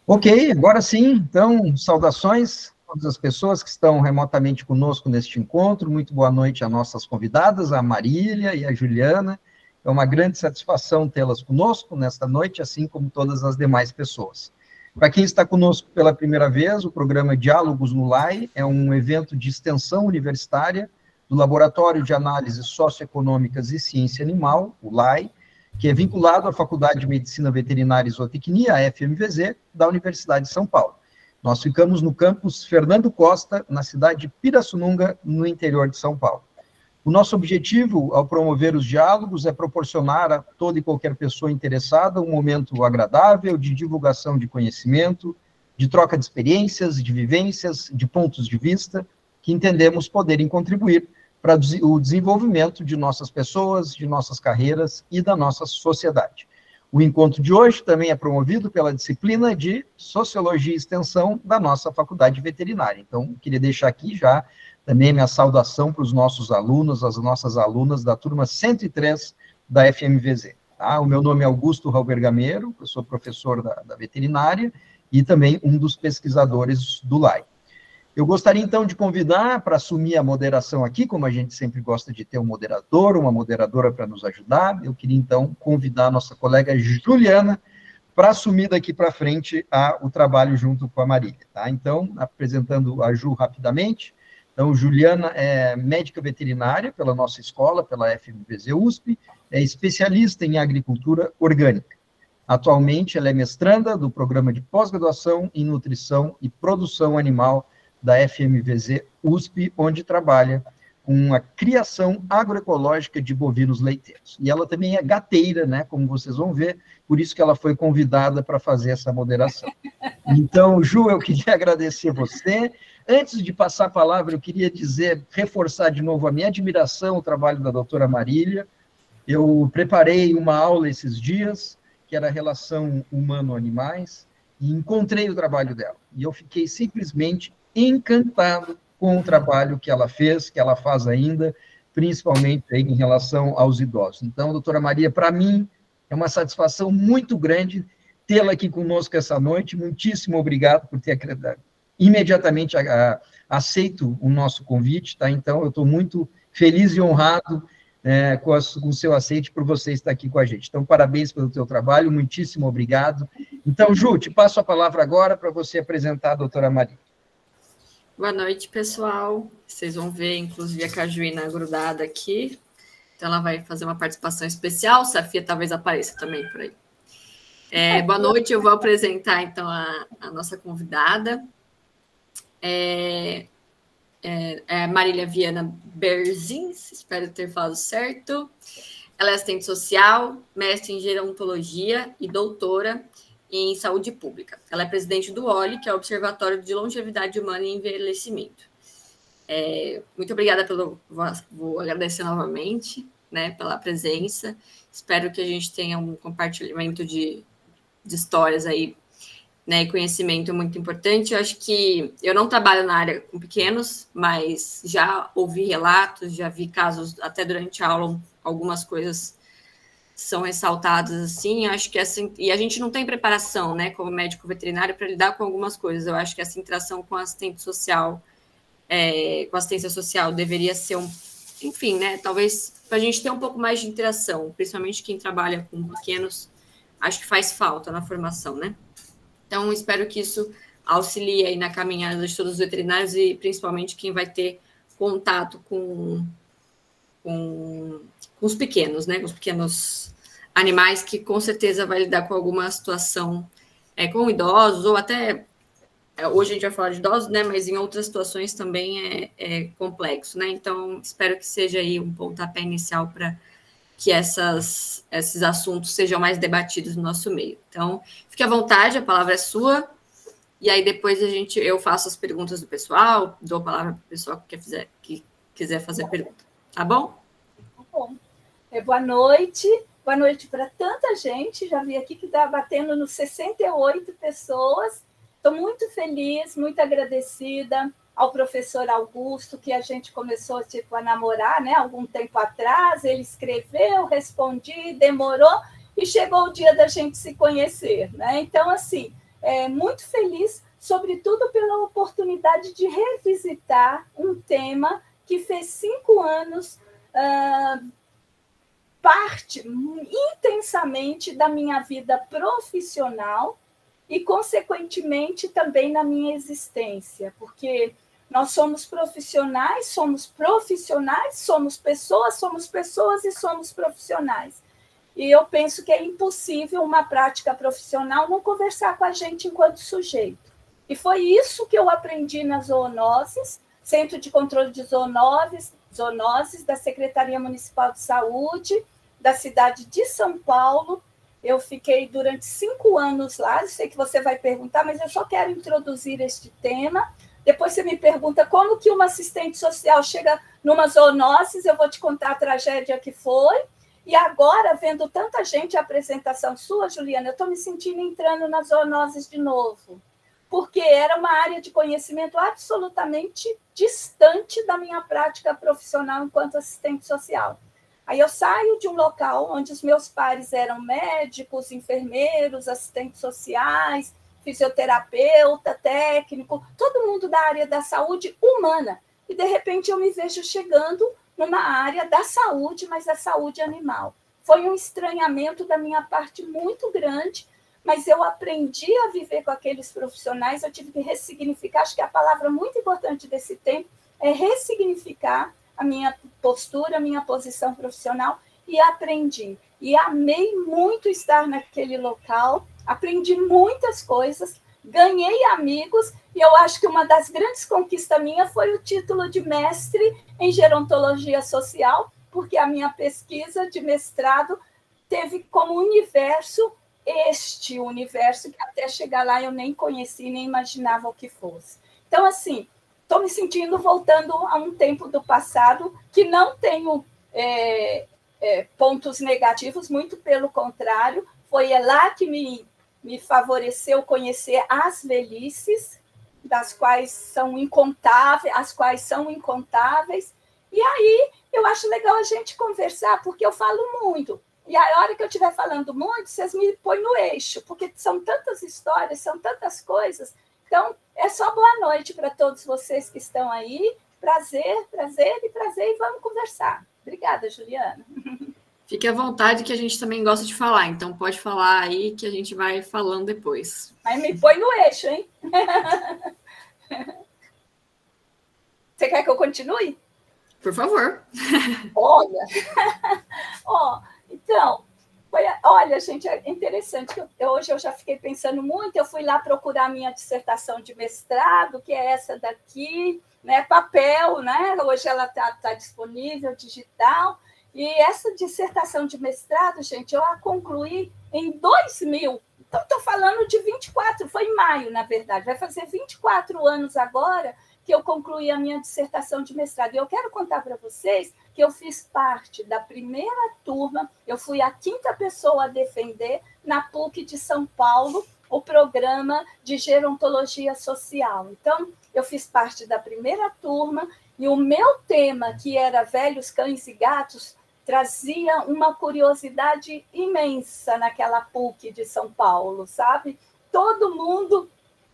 Ok, agora sim, então, saudações a todas as pessoas que estão remotamente conosco neste encontro. Muito boa noite a nossas convidadas, a Marília e a Juliana. É uma grande satisfação tê-las conosco nesta noite, assim como todas as demais pessoas. Para quem está conosco pela primeira vez, o programa Diálogos no LAI é um evento de extensão universitária do Laboratório de Análises Socioeconômicas e Ciência Animal, o LAI, que é vinculado à Faculdade de Medicina Veterinária e Zootecnia, a FMVZ, da Universidade de São Paulo. Nós ficamos no campus Fernando Costa, na cidade de Pirassununga, no interior de São Paulo. O nosso objetivo, ao promover os diálogos, é proporcionar a toda e qualquer pessoa interessada um momento agradável de divulgação de conhecimento, de troca de experiências, de vivências, de pontos de vista, que entendemos poderem contribuir para o desenvolvimento de nossas pessoas, de nossas carreiras e da nossa sociedade. O encontro de hoje também é promovido pela disciplina de Sociologia e Extensão da nossa Faculdade Veterinária. Então, queria deixar aqui já também minha saudação para os nossos alunos, as nossas alunas da turma 103 da FMVZ. Tá? O meu nome é Augusto Raubergameiro, eu sou professor da veterinária e também um dos pesquisadores do LAI. Eu gostaria, então, de convidar para assumir a moderação aqui, como a gente sempre gosta de ter um moderador, uma moderadora para nos ajudar. Eu queria, então, convidar a nossa colega Juliana para assumir daqui para frente o trabalho junto com a Marília. Tá? Então, apresentando a Ju rapidamente. Então, Juliana é médica veterinária pela nossa escola, pela FMVZ USP, é especialista em agricultura orgânica. Atualmente, ela é mestranda do programa de pós-graduação em nutrição e produção animal da FMVZ USP, onde trabalha com a criação agroecológica de bovinos leiteiros. E ela também é gateira, né, como vocês vão ver, por isso que ela foi convidada para fazer essa moderação. Então, Ju, eu queria agradecer você. Antes de passar a palavra, eu queria reforçar de novo a minha admiração ao trabalho da doutora Marília. Eu preparei uma aula esses dias, que era a relação humano-animais, e encontrei o trabalho dela. E eu fiquei simplesmente encantado com o trabalho que ela fez, que ela faz ainda, principalmente em relação aos idosos. Então, doutora Maria, para mim, é uma satisfação muito grande tê-la aqui conosco essa noite. Muitíssimo obrigado por ter imediatamente aceito o nosso convite, tá? Então, eu estou muito feliz e honrado com o seu aceite por você estar aqui com a gente. Então, parabéns pelo teu trabalho, muitíssimo obrigado. Então, Ju, te passo a palavra agora para você apresentar a doutora Maria. Boa noite, pessoal. Vocês vão ver, inclusive, a Cajuína grudada aqui. Então, ela vai fazer uma participação especial. Safia talvez apareça também por aí. Boa noite, eu vou apresentar, então, a nossa convidada. Marília Viana Berzins, espero ter falado certo. Ela é assistente social, mestre em gerontologia e doutora em saúde pública. Ela é presidente do OLI, que é o Observatório de Longevidade Humana e Envelhecimento. Muito obrigada vou agradecer novamente, né, pela presença. Espero que a gente tenha um compartilhamento de histórias aí, né, e conhecimento muito importante. Eu acho que eu não trabalho na área com pequenos, mas já ouvi relatos, já vi casos, até durante a aula, algumas coisas são ressaltadas assim. Acho que assim, e a gente não tem preparação, né, como médico veterinário, para lidar com algumas coisas. Eu acho que essa interação com assistente social, com assistência social, deveria ser enfim, né, talvez para a gente ter um pouco mais de interação, principalmente quem trabalha com pequenos, acho que faz falta na formação, né? Então, espero que isso auxilie aí na caminhada de todos os veterinários e principalmente quem vai ter contato com os pequenos, né? Com os pequenos animais, que com certeza vai lidar com alguma situação com idosos, ou até, hoje a gente vai falar de idosos, né? Mas em outras situações também é complexo, né? Então, espero que seja aí um pontapé inicial para que esses assuntos sejam mais debatidos no nosso meio. Então, fique à vontade, a palavra é sua, e aí depois eu faço as perguntas do pessoal, dou a palavra para o pessoal que quiser fazer pergunta. Tá bom? Tá bom. Boa noite para tanta gente, já vi aqui que está batendo nos 68 pessoas. Estou muito feliz, muito agradecida ao professor Augusto, que a gente começou a namorar, né, algum tempo atrás. Ele escreveu, respondi, demorou, e chegou o dia da gente se conhecer, né? Então, assim, muito feliz, sobretudo pela oportunidade de revisitar um tema que fez 5 anos parte intensamente da minha vida profissional e, consequentemente, também na minha existência, porque nós somos profissionais, somos pessoas e somos profissionais. E eu penso que é impossível uma prática profissional não conversar com a gente enquanto sujeito. E foi isso que eu aprendi nas zoonoses, Centro de Controle de Zoonoses da Secretaria Municipal de Saúde, da cidade de São Paulo. Eu fiquei durante 5 anos lá, eu sei que você vai perguntar, mas eu só quero introduzir este tema. Depois você me pergunta como que uma assistente social chega numa zoonose, eu vou te contar a tragédia que foi. E agora, vendo tanta gente, a apresentação sua, Juliana, eu estou me sentindo entrando nas zoonoses de novo, porque era uma área de conhecimento absolutamente distante da minha prática profissional enquanto assistente social. Aí eu saio de um local onde os meus pares eram médicos, enfermeiros, assistentes sociais, fisioterapeuta, técnico, todo mundo da área da saúde humana. E, de repente, eu me vejo chegando numa área da saúde, mas da saúde animal. Foi um estranhamento da minha parte muito grande, mas eu aprendi a viver com aqueles profissionais, eu tive que ressignificar, acho que a palavra muito importante desse tempo é ressignificar a minha postura, a minha posição profissional, e aprendi. E amei muito estar naquele local, aprendi muitas coisas, ganhei amigos, e eu acho que uma das grandes conquistas minha foi o título de mestre em gerontologia social, porque a minha pesquisa de mestrado teve como universo este universo que até chegar lá eu nem conheci, nem imaginava o que fosse. Então, assim, estou me sentindo voltando a um tempo do passado que não tenho pontos negativos, muito pelo contrário, foi lá que me favoreceu conhecer as velhices, das quais são incontáveis, e aí eu acho legal a gente conversar, porque eu falo muito, e a hora que eu estiver falando muito, vocês me põem no eixo, porque são tantas histórias, são tantas coisas. Então, é só boa noite para todos vocês que estão aí, prazer, e vamos conversar. Obrigada, Juliana. Fique à vontade, que a gente também gosta de falar, então pode falar aí que a gente vai falando depois. Mas me põe no eixo, hein? Você quer que eu continue? Por favor. Olha, então, olha, gente, é interessante que hoje eu já fiquei pensando muito, eu fui lá procurar a minha dissertação de mestrado, que é essa daqui, né, papel, né? Hoje ela tá disponível, digital. E essa dissertação de mestrado, gente, eu a concluí em 2000. Então, estou falando de 24, foi em maio, na verdade. Vai fazer 24 anos agora que eu concluí a minha dissertação de mestrado. E eu quero contar para vocês que eu fiz parte da primeira turma, eu fui a 5ª pessoa a defender na PUC de São Paulo o programa de gerontologia social. Então, eu fiz parte da primeira turma e o meu tema, que era velhos, cães e gatos, trazia uma curiosidade imensa naquela PUC de São Paulo, sabe? Todo mundo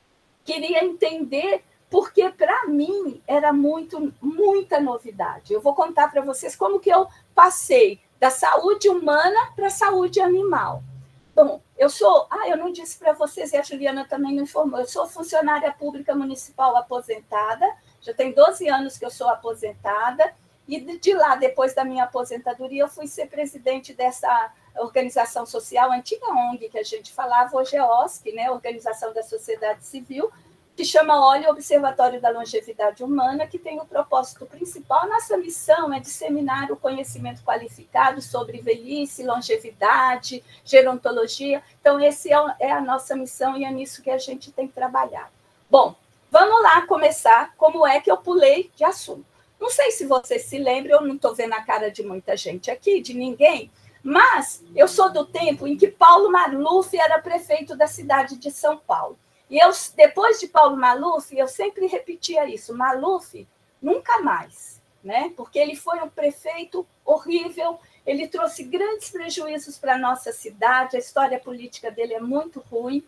queria entender, porque para mim era muita novidade. Eu vou contar para vocês como que eu passei da saúde humana para a saúde animal. Bom, eu não disse para vocês, e a Juliana também me informou, eu sou funcionária pública municipal aposentada, já tem 12 anos que eu sou aposentada, e de lá, depois da minha aposentadoria, eu fui ser presidente dessa organização social, antiga ONG que a gente falava, hoje é OSC, né, Organização da Sociedade Civil, que chama OLHE, Observatório da Longevidade Humana, que tem o propósito principal, nossa missão é disseminar o conhecimento qualificado sobre velhice, longevidade, gerontologia. Então, essa é a nossa missão e é nisso que a gente tem trabalhado. Bom, vamos lá começar como é que eu pulei de assunto. Não sei se vocês se lembram, eu não estou vendo a cara de muita gente aqui, de ninguém, mas eu sou do tempo em que Paulo Maluf era prefeito da cidade de São Paulo. E depois de Paulo Maluf, eu sempre repetia isso, Maluf nunca mais, né? Porque ele foi um prefeito horrível, ele trouxe grandes prejuízos para a nossa cidade, a história política dele é muito ruim,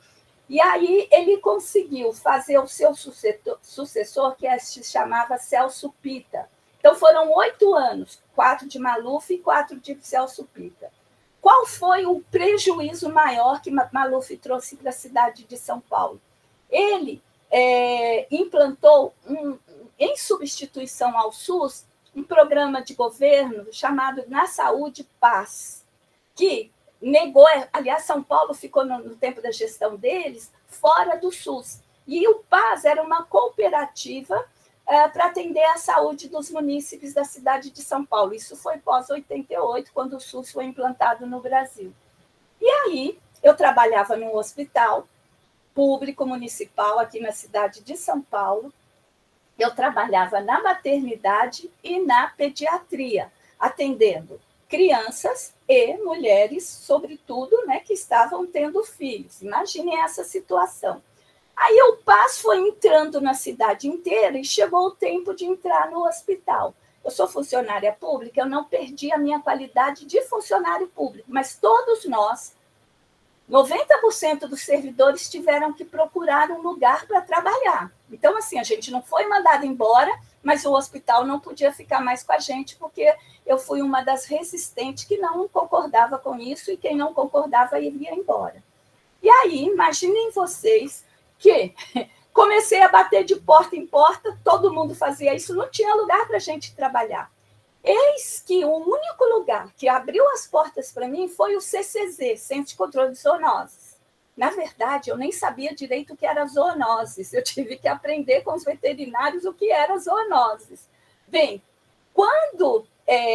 E aí ele conseguiu fazer o seu sucessor, que se chamava Celso Pitta. Então foram 8 anos, 4 de Maluf e 4 de Celso Pitta. Qual foi o prejuízo maior que Maluf trouxe para a cidade de São Paulo? Ele implantou, em substituição ao SUS, um programa de governo chamado Na Saúde Paz, que negou, aliás, São Paulo ficou, no tempo da gestão deles, fora do SUS. E o PAS era uma cooperativa para atender a saúde dos munícipes da cidade de São Paulo. Isso foi pós-88, quando o SUS foi implantado no Brasil. E aí, eu trabalhava num hospital público municipal aqui na cidade de São Paulo. Eu trabalhava na maternidade e na pediatria, atendendo crianças e mulheres, sobretudo, né, que estavam tendo filhos. Imaginem essa situação. Aí o PAS foi entrando na cidade inteira e chegou o tempo de entrar no hospital. Eu sou funcionária pública, eu não perdi a minha qualidade de funcionário público, mas todos nós, 90% dos servidores tiveram que procurar um lugar para trabalhar. Então, assim, a gente não foi mandado embora, mas o hospital não podia ficar mais com a gente, porque eu fui uma das resistentes que não concordava com isso, e quem não concordava iria embora. E aí, imaginem vocês que comecei a bater de porta em porta, todo mundo fazia isso, não tinha lugar para a gente trabalhar. Eis que o único lugar que abriu as portas para mim foi o CCZ, Centro de Controle de Zoonoses. Na verdade, eu nem sabia direito o que era zoonoses. Eu tive que aprender com os veterinários o que era zoonoses. Bem, quando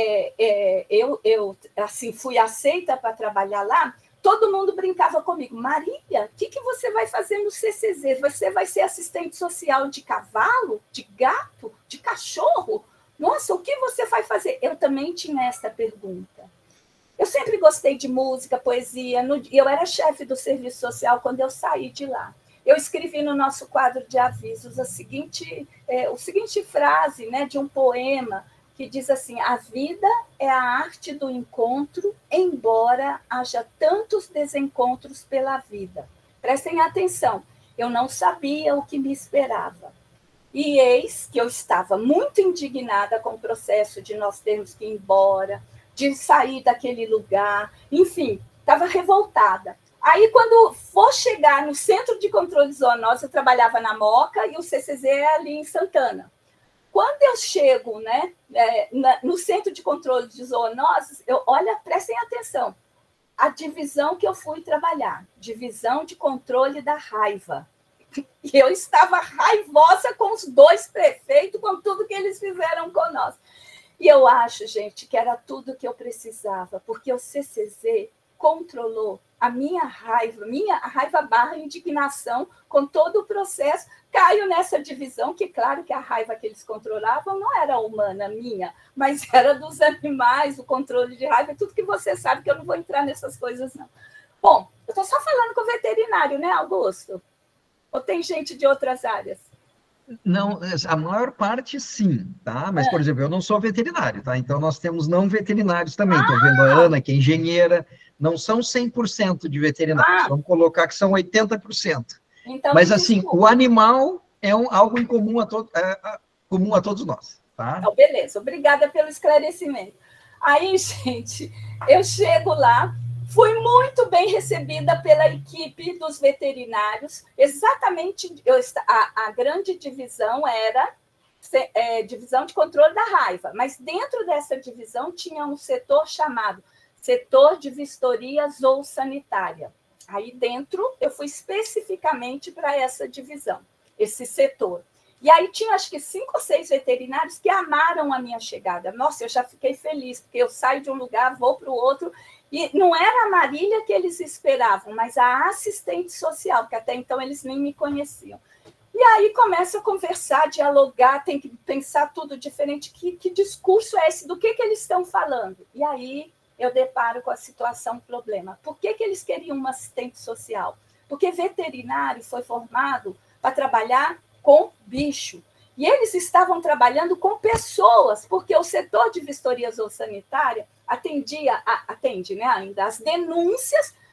eu assim, fui aceita para trabalhar lá, todo mundo brincava comigo. Marília, o que você vai fazer no CCZ? Você vai ser assistente social de cavalo, de gato, de cachorro? Nossa, o que você vai fazer? Eu também tinha essa pergunta. Eu sempre gostei de música, poesia. Eu era chefe do serviço social quando eu saí de lá. Eu escrevi no nosso quadro de avisos a seguinte frase, né, de um poema que diz assim: a vida é a arte do encontro, embora haja tantos desencontros pela vida. Prestem atenção, eu não sabia o que me esperava. E eis que eu estava muito indignada com o processo de nós termos que ir embora, de sair daquele lugar, enfim, estava revoltada. Aí, quando for chegar no Centro de Controle de Zoonoses, eu trabalhava na Moca e o CCZ é ali em Santana. Quando eu chego, né, no Centro de Controle de Zoonoses, olha, prestem atenção, a divisão que eu fui trabalhar, divisão de controle da raiva. E eu estava raivosa com os 2 prefeitos, com tudo que eles fizeram com nós. E eu acho, gente, que era tudo que eu precisava, porque o CCZ controlou a minha raiva barra indignação com todo o processo. Caio nessa divisão, que claro que a raiva que eles controlavam não era humana, minha, mas era dos animais, o controle de raiva, tudo que você sabe, que eu não vou entrar nessas coisas, não. Bom, eu estou só falando com o veterinário, né, Augusto? Ou tem gente de outras áreas? Não, a maior parte sim, tá? Mas, por exemplo, eu não sou veterinário, tá? Então, nós temos não veterinários também. Estou vendo a Ana, que é engenheira. Não são 100% de veterinários. Vamos colocar que são 80%. Então, mas, assim, o animal é algo em comum comum a todos nós, tá? Então, beleza. Obrigada pelo esclarecimento. Aí, gente, eu chego lá, fui muito bem recebida pela equipe dos veterinários. Exatamente, a grande divisão era divisão de controle da raiva, mas dentro dessa divisão tinha um setor chamado setor de vistoria zoossanitária. Aí dentro eu fui especificamente para essa divisão, esse setor. E aí tinha acho que 5 ou 6 veterinários que amaram a minha chegada. Nossa, eu já fiquei feliz, porque eu saio de um lugar, vou para o outro. E não era a Marília que eles esperavam, mas a assistente social, porque até então eles nem me conheciam. E aí começa a conversar, dialogar, tem que pensar tudo diferente. Que discurso é esse? Do que eles estão falando? E aí eu deparo com a situação, problema. Por que eles queriam uma assistente social? Porque veterinário foi formado para trabalhar com bicho. E eles estavam trabalhando com pessoas, porque o setor de vistoria zoossanitária atende, né, ainda as denúncias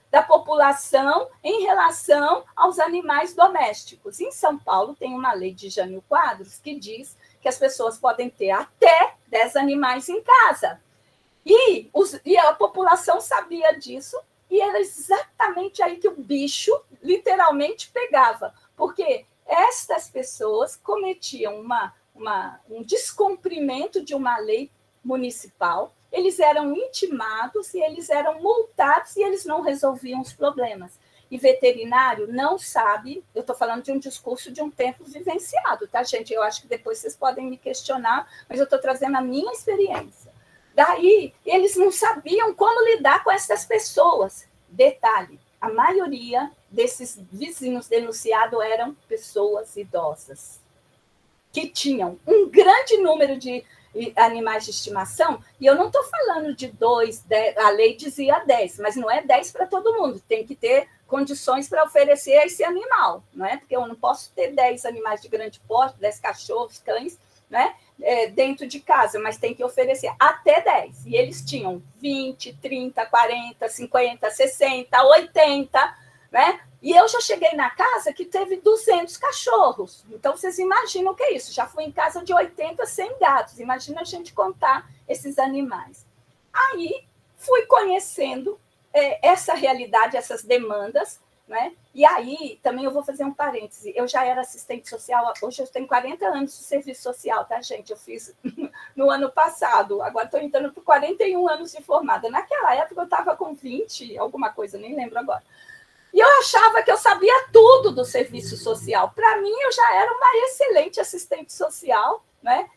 da população em relação aos animais domésticos. Em São Paulo, tem uma lei de Jânio Quadros que diz que as pessoas podem ter até 10 animais em casa. E a população sabia disso, e era exatamente aí que o bicho literalmente pegava, porque estas pessoas cometiam um descumprimento de uma lei municipal, eles eram intimados e eles eram multados e eles não resolviam os problemas. E veterinário não sabe, eu estou falando de um discurso de um tempo vivenciado, tá, gente? Eu acho que depois vocês podem me questionar, mas eu estou trazendo a minha experiência. Daí, eles não sabiam como lidar com essas pessoas. Detalhe, a maioria desses vizinhos denunciados eram pessoas idosas, que tinham um grande número de animais de estimação, e eu não estou falando de 2, 10, a lei dizia 10, mas não é 10 para todo mundo, tem que ter condições para oferecer esse animal, não é? Porque eu não posso ter 10 animais de grande porte, 10 cachorros, cães, né? Dentro de casa, mas tem que oferecer até 10. E eles tinham 20, 30, 40, 50, 60, 80, né? E eu já cheguei na casa que teve 200 cachorros. Então, vocês imaginam o que é isso? Já fui em casa de 80, 100 gatos. Imagina a gente contar esses animais. Aí, fui conhecendo essa realidade, essas demandas, né? E aí, também eu vou fazer um parêntese. Eu já era assistente social, hoje eu tenho 40 anos de serviço social, tá, gente? Eu fiz no ano passado, agora estou entrando por 41 anos de formada. Naquela época eu estava com 20, alguma coisa, nem lembro agora. E eu achava que eu sabia tudo do serviço social. Para mim, eu já era uma excelente assistente social, né?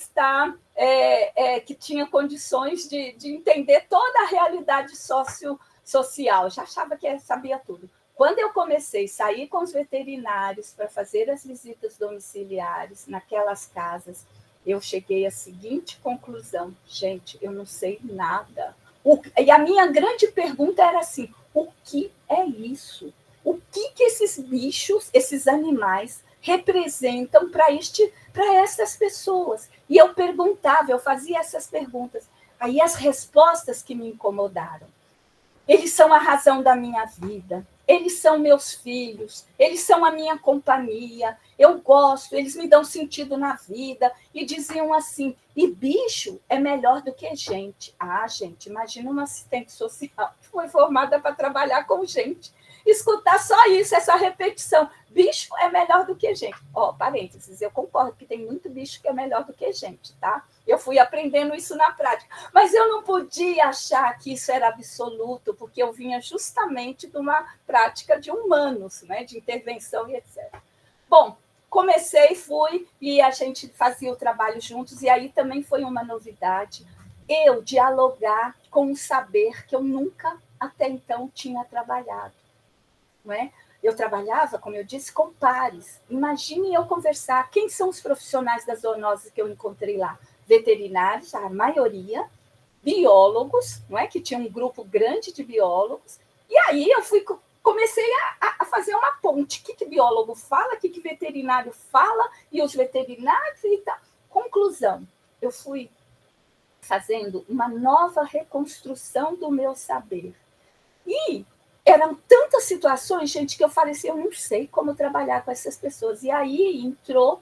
Que tinha condições de entender toda a realidade social. Já achava que sabia tudo. Quando eu comecei a sair com os veterinários para fazer as visitas domiciliares naquelas casas, eu cheguei à seguinte conclusão: gente, eu não sei nada. E a minha grande pergunta era assim: o que é isso? O que esses bichos, esses animais, representam para essas pessoas? E eu perguntava, eu fazia essas perguntas. Aí as respostas que me incomodaram. Eles são a razão da minha vida. Eles são meus filhos, eles são a minha companhia, eu gosto, eles me dão sentido na vida. E diziam assim, e bicho é melhor do que gente. Ah, gente, imagina uma assistente social que foi formada para trabalhar com gente. Escutar só isso, essa repetição. Bicho é melhor do que gente. Ó, parênteses, eu concordo que tem muito bicho que é melhor do que gente, tá? Eu fui aprendendo isso na prática. Mas eu não podia achar que isso era absoluto, porque eu vinha justamente de uma prática de humanos, né? De intervenção e etc. Bom, comecei, fui, e a gente fazia o trabalho juntos, e aí também foi uma novidade. Eu dialogar com um saber que eu nunca até então tinha trabalhado. Não é? Eu trabalhava, como eu disse, com pares. Imagine eu conversar. Quem são os profissionais da zoonose que eu encontrei lá? Veterinários, a maioria, biólogos, não é? Que tinha um grupo grande de biólogos. E aí eu comecei a fazer uma ponte. O que biólogo fala, o que veterinário fala, e os veterinários e tal. Conclusão, eu fui fazendo uma nova reconstrução do meu saber. E eram tantas situações, gente, que eu falei assim, eu não sei como trabalhar com essas pessoas. E aí entrou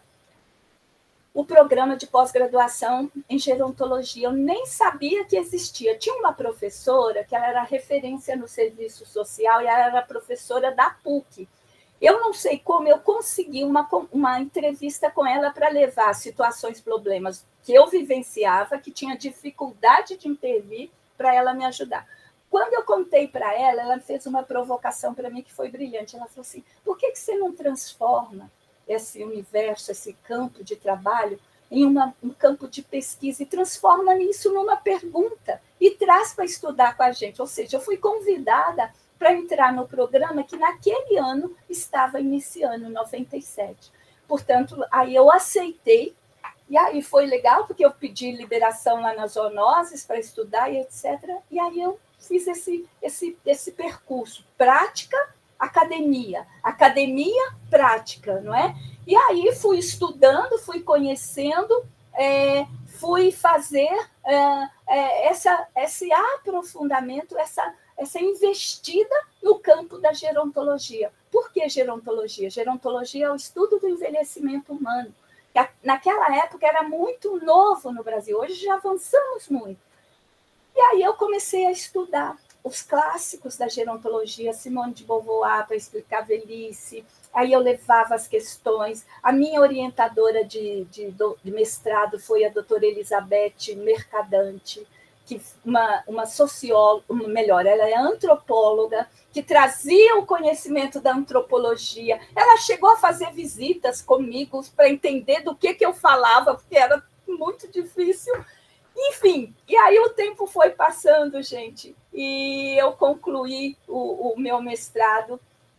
o programa de pós-graduação em gerontologia. Eu nem sabia que existia. Tinha uma professora que ela era referência no serviço social e ela era professora da PUC. Eu não sei como eu consegui uma entrevista com ela para levar situações, problemas que eu vivenciava, que tinha dificuldade de intervir, para ela me ajudar. Quando eu contei para ela, ela fez uma provocação para mim que foi brilhante. Ela falou assim, por que você não transforma esse universo, esse campo de trabalho em um campo de pesquisa e transforma isso numa pergunta e traz para estudar com a gente? Ou seja, eu fui convidada para entrar no programa que naquele ano estava iniciando, em 97. Portanto, aí eu aceitei, e aí foi legal, porque eu pedi liberação lá nas zoonoses para estudar e etc. E aí eu fiz esse percurso, prática, academia, prática, não é? E aí fui estudando, fui conhecendo, fui fazer esse aprofundamento, essa investida no campo da gerontologia. Por que gerontologia? Gerontologia é o estudo do envelhecimento humano. Naquela época era muito novo no Brasil, hoje já avançamos muito. E aí eu comecei a estudar os clássicos da gerontologia, Simone de Beauvoir, para explicar a velhice. Aí eu levava as questões. A minha orientadora de mestrado foi a doutora Elizabeth Mercadante, que uma socióloga, melhor, ela é antropóloga, que trazia o conhecimento da antropologia. Ela chegou a fazer visitas comigo para entender do que eu falava, porque era muito difícil. Enfim, e aí o tempo foi passando, gente, e eu concluí o meu mestrado,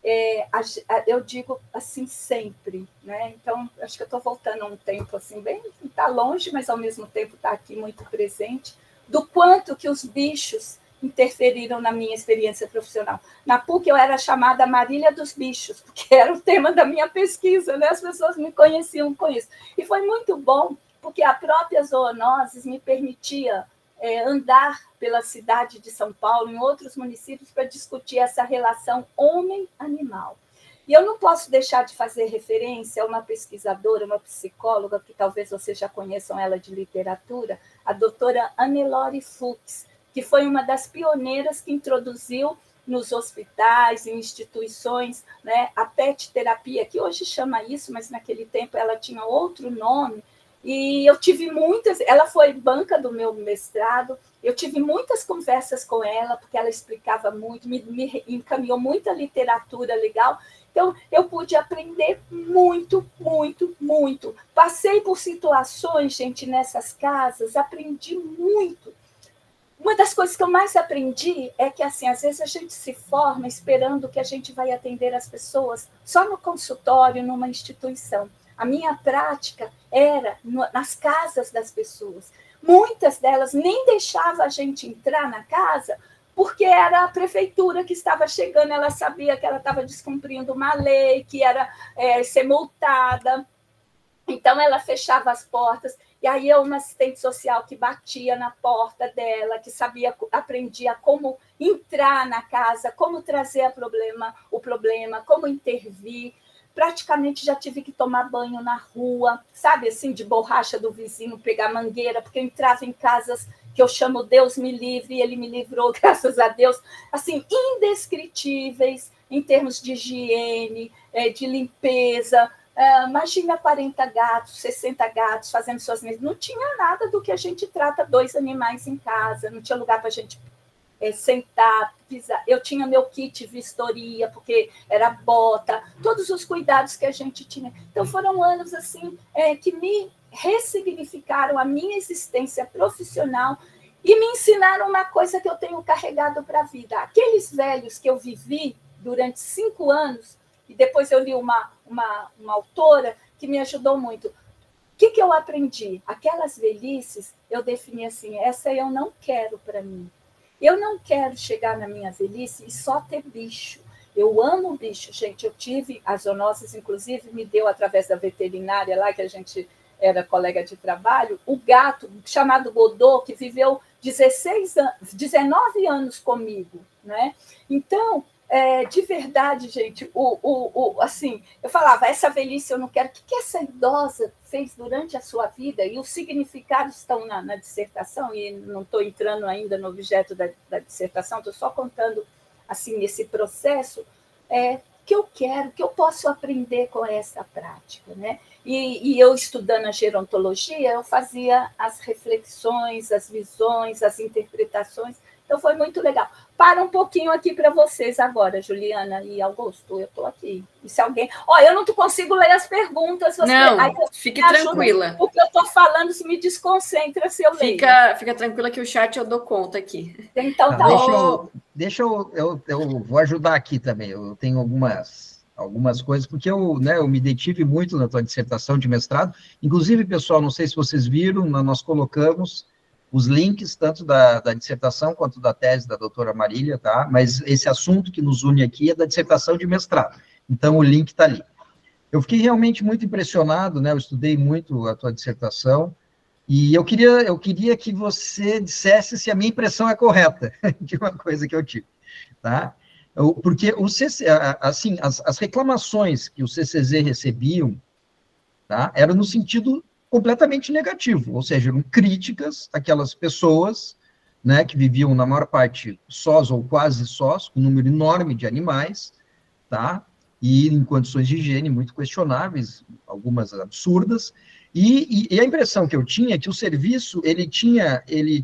eu digo assim sempre, né? Então, acho que eu estou voltando a um tempo assim, bem, está longe, mas ao mesmo tempo está aqui muito presente, do quanto que os bichos interferiram na minha experiência profissional. Na PUC eu era chamada Marília dos Bichos, porque era o tema da minha pesquisa, né? As pessoas me conheciam com isso. E foi muito bom, porque a própria zoonoses me permitia andar pela cidade de São Paulo, em outros municípios, para discutir essa relação homem-animal. E eu não posso deixar de fazer referência a uma pesquisadora, uma psicóloga, que talvez vocês já conheçam ela de literatura, a doutora Hannelore Fuchs, que foi uma das pioneiras que introduziu nos hospitais, em instituições, né, a pet terapia, que hoje chama isso, mas naquele tempo ela tinha outro nome. E eu tive muitas, ela foi banca do meu mestrado, eu tive muitas conversas com ela, porque ela explicava muito, me encaminhou muita literatura legal, então eu pude aprender muito, muito, muito. Passei por situações, gente, nessas casas, aprendi muito. Uma das coisas que eu mais aprendi é que, assim, às vezes a gente se forma esperando que a gente vai atender as pessoas só no consultório, numa instituição. A minha prática era nas casas das pessoas. Muitas delas nem deixavam a gente entrar na casa, porque era a prefeitura que estava chegando, ela sabia que ela estava descumprindo uma lei, que era ser multada. Então, ela fechava as portas, e aí eu, uma assistente social que batia na porta dela, que aprendia como entrar na casa, como trazer o problema, como intervir. Praticamente já tive que tomar banho na rua, sabe, assim, de borracha do vizinho, pegar mangueira, porque eu entrava em casas que eu chamo Deus me livre, e ele me livrou, graças a Deus, assim, indescritíveis em termos de higiene, de limpeza. Imagina 40 gatos, 60 gatos fazendo suas mesas. Não tinha nada do que a gente trata 2 animais em casa, não tinha lugar para a gente sentar, pisar. Eu tinha meu kit vistoria, porque era bota, todos os cuidados que a gente tinha. Então, foram anos assim que me ressignificaram a minha existência profissional e me ensinaram uma coisa que eu tenho carregado para a vida. Aqueles velhos que eu vivi durante 5 anos, e depois eu li uma autora que me ajudou muito. O que eu aprendi? Aquelas velhices, eu defini assim, essa eu não quero para mim. Eu não quero chegar na minha velhice e só ter bicho. Eu amo bicho, gente. Eu tive, as zoonoses, inclusive, me deu, através da veterinária lá, que a gente era colega de trabalho, o gato chamado Godot, que viveu 19 anos comigo, né? Então, de verdade, gente, assim, eu falava, essa velhice eu não quero. O que essa idosa fez durante a sua vida? E os significados estão na dissertação, e não estou entrando ainda no objeto da dissertação, estou só contando assim, esse processo que eu quero, que eu posso aprender com essa prática, né? E eu, estudando a gerontologia, eu fazia as reflexões, as visões, as interpretações. Então, foi muito legal. Para um pouquinho aqui para vocês agora, Juliana e Augusto, eu estou aqui. E se alguém... eu não consigo ler as perguntas. Não, fique tranquila. O que eu estou falando se me desconcentra se eu leio. Fica tranquila que o chat eu dou conta aqui. Então, tá ótimo. Eu vou ajudar aqui também. Eu tenho algumas coisas, porque eu me detive muito na tua dissertação de mestrado. Inclusive, pessoal, não sei se vocês viram, nós colocamos os links, tanto da dissertação quanto da tese da doutora Marília, tá? Mas esse assunto que nos une aqui é da dissertação de mestrado. Então, o link está ali. Eu fiquei realmente muito impressionado, né? Eu estudei muito a tua dissertação, e eu queria que você dissesse se a minha impressão é correta, de uma coisa que eu tive. tá? Porque o CC, assim, as reclamações que o CCZ recebiam, tá, eram no sentido completamente negativo, ou seja, eram críticas àquelas pessoas, né, que viviam, na maior parte, sós ou quase sós, com um número enorme de animais, tá? E em condições de higiene muito questionáveis, algumas absurdas, e a impressão que eu tinha é que o serviço, ele tinha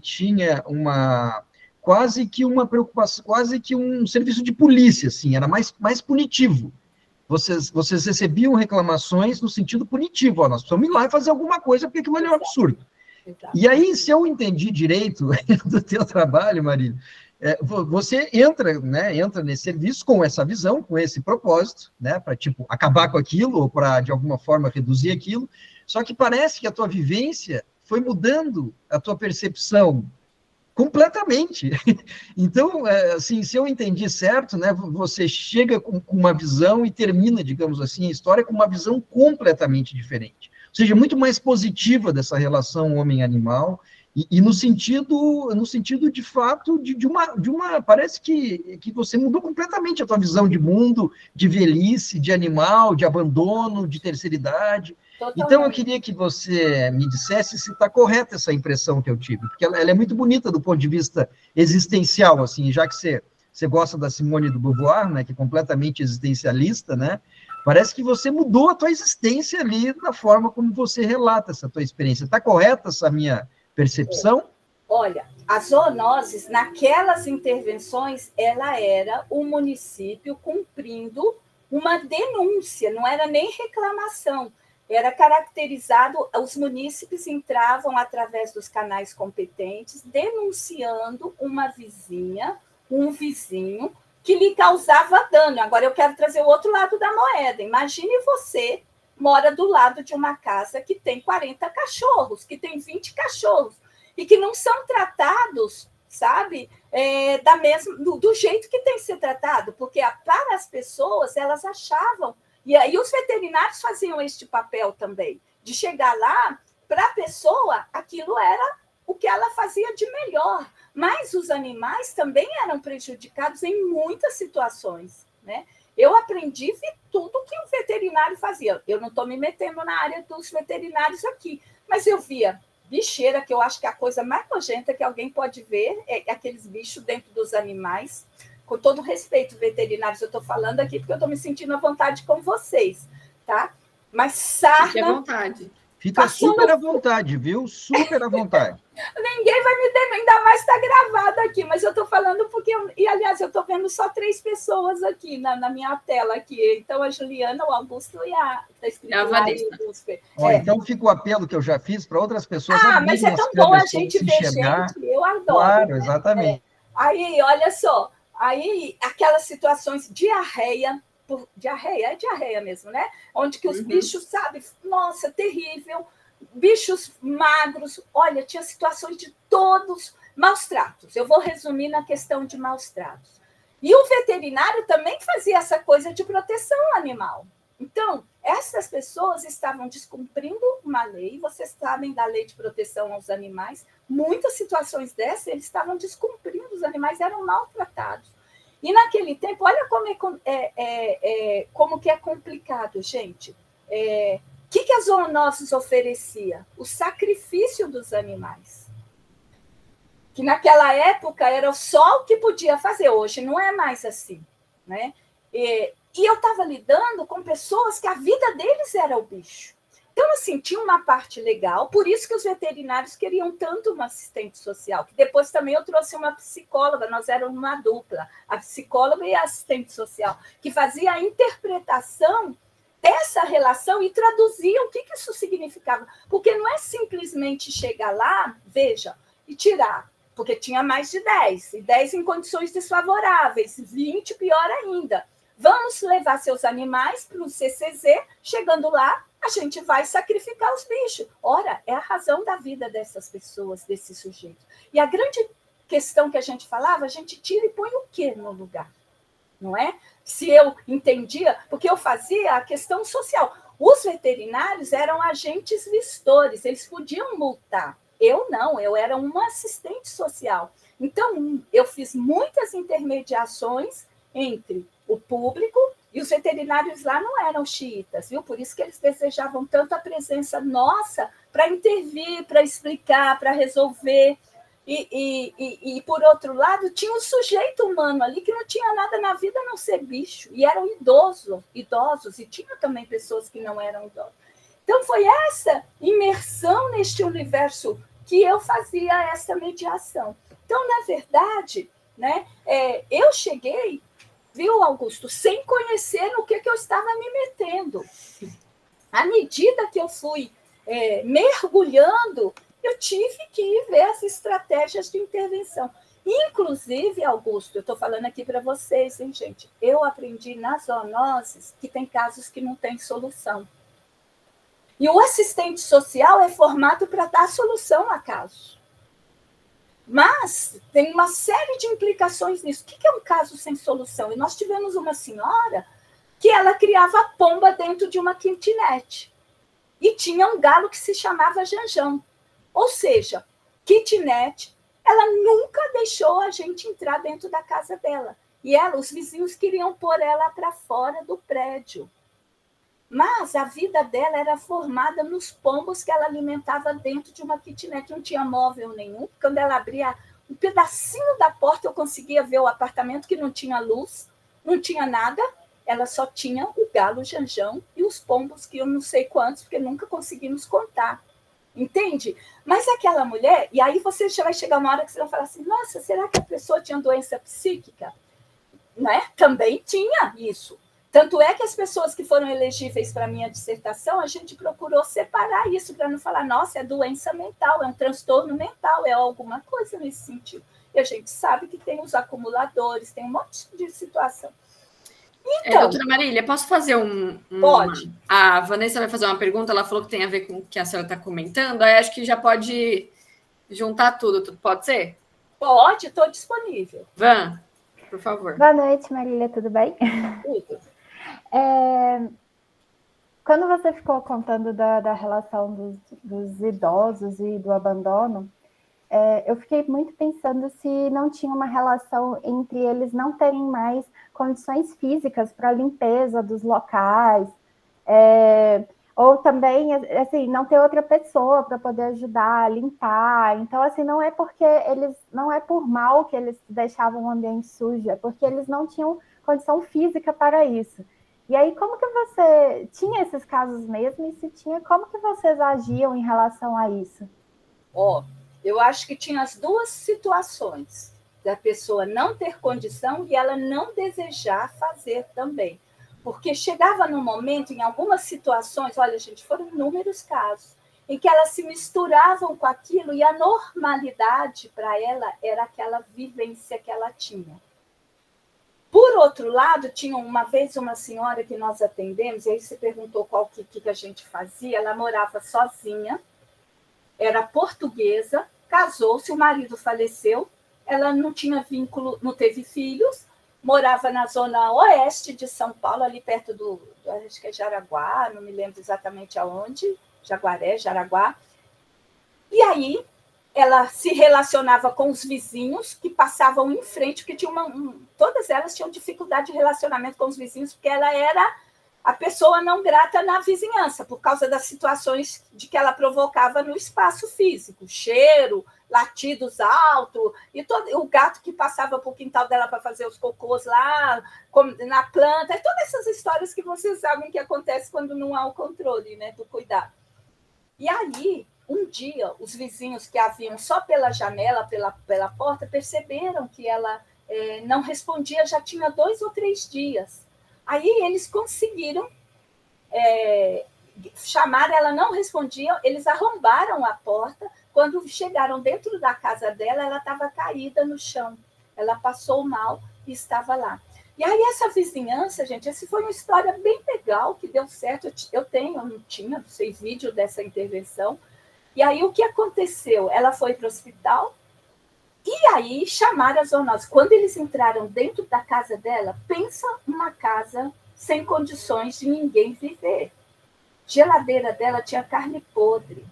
uma, quase que uma preocupação, quase que um serviço de polícia, assim, era mais punitivo. Vocês recebiam reclamações no sentido punitivo, ó, nós precisamos ir lá e fazer alguma coisa, porque aquilo ali é um absurdo. Exato. E aí, se eu entendi direito do teu trabalho, Marília, você entra nesse serviço com essa visão, com esse propósito, né, para, tipo, acabar com aquilo, ou para, de alguma forma, reduzir aquilo, só que parece que a tua vivência foi mudando a tua percepção completamente. Então, assim, se eu entendi certo, né, você chega com uma visão e termina, digamos assim, a história com uma visão completamente diferente. Ou seja, muito mais positiva dessa relação homem-animal, e no sentido de fato de uma parece que você mudou completamente a tua visão de mundo, de velhice, de animal, de abandono, de terceira idade. Totalmente. Então eu queria que você me dissesse se está correta essa impressão que eu tive, porque ela é muito bonita do ponto de vista existencial, assim, já que você gosta da Simone de Beauvoir, né, que é completamente existencialista, né? Parece que você mudou a tua existência ali na forma como você relata essa tua experiência. Está correta essa minha percepção? Olha, a zoonoses, naquelas intervenções, ela era o município cumprindo uma denúncia, não era nem reclamação, era caracterizado, os munícipes entravam através dos canais competentes, denunciando uma vizinha, um vizinho, que lhe causava dano. Agora eu quero trazer o outro lado da moeda. Imagine você mora do lado de uma casa que tem 40 cachorros, que tem 20 cachorros, e que não são tratados, sabe, do jeito que tem que ser tratado, porque para as pessoas, elas achavam, e aí os veterinários faziam este papel também, de chegar lá, para a pessoa, aquilo era o que ela fazia de melhor, mas os animais também eram prejudicados em muitas situações, né? Eu aprendi tudo que o veterinário fazia. Eu não estou me metendo na área dos veterinários aqui, mas eu via bicheira, que eu acho que é a coisa mais nojenta que alguém pode ver, é aqueles bichos dentro dos animais. Com todo respeito, veterinários, eu estou falando aqui porque eu estou me sentindo à vontade com vocês, tá? Mas sarna... Fique à vontade. Fica super à vontade, viu? Super à vontade. Ninguém vai me denunciar, ainda mais está gravado aqui, mas eu estou falando porque... E, aliás, eu estou vendo só 3 pessoas aqui na minha tela. Aqui. Então, a Juliana, o Augusto e a... A Vanessa. Então, fica o apelo que eu já fiz para outras pessoas. Mas é tão bom a gente ver gente. Eu adoro. Claro, exatamente. Aí, olha só. Aí, aquelas situações, diarreia... Diarreia, é diarreia mesmo, né? Onde que os bichos, sabe? Nossa, terrível. Bichos magros. Olha, tinha situações de todos maus tratos. Eu vou resumir na questão de maus tratos. E o veterinário também fazia essa coisa de proteção animal. Então, essas pessoas estavam descumprindo uma lei, vocês sabem da lei de proteção aos animais, muitas situações dessas, eles estavam descumprindo, os animais eram maltratados. E naquele tempo, olha como que é complicado, gente. O que a zoonoses oferecia? O sacrifício dos animais. Que naquela época era só o que podia fazer, hoje não é mais assim, né? E eu estava lidando com pessoas que a vida deles era o bicho. Então, assim, tinha uma parte legal, por isso que os veterinários queriam tanto uma assistente social, que depois também eu trouxe uma psicóloga, nós éramos uma dupla, a psicóloga e a assistente social, que fazia a interpretação dessa relação e traduzia o que isso significava. Porque não é simplesmente chegar lá, veja, e tirar, porque tinha mais de 10, e 10 em condições desfavoráveis, 20 pior ainda. Vamos levar seus animais para o CCZ, chegando lá, a gente vai sacrificar os bichos. Ora, é a razão da vida dessas pessoas, desses sujeitos. E a grande questão que a gente falava, a gente tira e põe o quê no lugar? Não é? Se eu entendia, porque eu fazia a questão social. Os veterinários eram agentes vistores, eles podiam multar. Eu não, eu era uma assistente social. Então, eu fiz muitas intermediações entre o público e os veterinários lá não eram xiitas, viu? Por isso que eles desejavam tanto a presença nossa para intervir, para explicar, para resolver. E, por outro lado, tinha um sujeito humano ali que não tinha nada na vida a não ser bicho, e eram idosos, e tinha também pessoas que não eram idosas. Então, foi essa imersão neste universo que eu fazia essa mediação. Então, na verdade, né, eu cheguei, viu, Augusto, sem conhecer no que eu estava me metendo. À medida que eu fui mergulhando, eu tive que ver as estratégias de intervenção. Inclusive, Augusto, eu estou falando aqui para vocês, hein, gente? Eu aprendi nas zoonoses que tem casos que não tem solução. E o assistente social é formado para dar solução a casos. Mas tem uma série de implicações nisso. O que é um caso sem solução? E nós tivemos uma senhora que ela criava pomba dentro de uma kitnet. E tinha um galo que se chamava Janjão. Ou seja, kitnet, ela nunca deixou a gente entrar dentro da casa dela. E os vizinhos queriam pôr ela para fora do prédio. Mas a vida dela era formada nos pombos que ela alimentava dentro de uma kitnet. Não tinha móvel nenhum. Quando ela abria um pedacinho da porta, eu conseguia ver o apartamento que não tinha luz, não tinha nada. Ela só tinha o galo Janjão e os pombos, que eu não sei quantos, porque nunca conseguimos contar. Entende? Mas aquela mulher... E aí você já vai chegar uma hora que você vai falar assim, nossa, será que a pessoa tinha doença psíquica? Né? Também tinha isso. Tanto é que as pessoas que foram elegíveis para a minha dissertação, a gente procurou separar isso para não falar, nossa, é doença mental, é um transtorno mental, é alguma coisa nesse sentido. E a gente sabe que tem os acumuladores, tem um monte de situação. Então, doutora Marília, posso fazer Pode. A Vanessa vai fazer uma pergunta, ela falou que tem a ver com o que a senhora está comentando, aí acho que já pode juntar tudo, pode ser? Pode, estou disponível. Van, por favor. Boa noite, Marília, tudo bem? Tudo. Quando você ficou contando da relação dos idosos e do abandono, eu fiquei muito pensando se não tinha uma relação entre eles não terem mais condições físicas para a limpeza dos locais, ou também, assim, não ter outra pessoa para poder ajudar a limpar. Então, assim, não é por mal que eles deixavam o ambiente sujo, é porque eles não tinham condição física para isso. E aí, como que você tinha esses casos mesmo? E se tinha, como que vocês agiam em relação a isso? Eu acho que tinha as duas situações, da pessoa não ter condição e ela não desejar fazer também. Porque chegava num momento, em algumas situações, olha, gente, foram inúmeros casos, em que elas se misturavam com aquilo e a normalidade para ela era aquela vivência que ela tinha. Por outro lado, tinha uma vez uma senhora que nós atendemos, e aí você perguntou qual que a gente fazia, ela morava sozinha, era portuguesa, casou-se, o marido faleceu, ela não tinha vínculo, não teve filhos, morava na zona oeste de São Paulo, ali perto acho que é Jaraguá, não me lembro exatamente aonde, Jaguaré, Jaraguá. E aí ela se relacionava com os vizinhos que passavam em frente, porque todas elas tinham dificuldade de relacionamento com os vizinhos, porque ela era a pessoa não grata na vizinhança, por causa das situações de que ela provocava no espaço físico, cheiro, latidos altos, e o gato que passava por quintal dela para fazer os cocôs lá, na planta, todas essas histórias que vocês sabem que acontecem quando não há o controle, né, do cuidado. E aí, um dia, os vizinhos que a viam só pela janela, pela porta, perceberam que ela não respondia, já tinha 2 ou 3 dias. Aí eles conseguiram chamar, ela não respondia, eles arrombaram a porta. Quando chegaram dentro da casa dela, ela estava caída no chão. Ela passou mal e estava lá. E aí essa vizinhança, gente, essa foi uma história bem legal, que deu certo. Eu não tinha, não sei, vídeo dessa intervenção. E aí o que aconteceu? Ela foi para o hospital e aí chamaram as zoonoses. Quando eles entraram dentro da casa dela, pensa uma casa sem condições de ninguém viver. Geladeira dela tinha carne podre.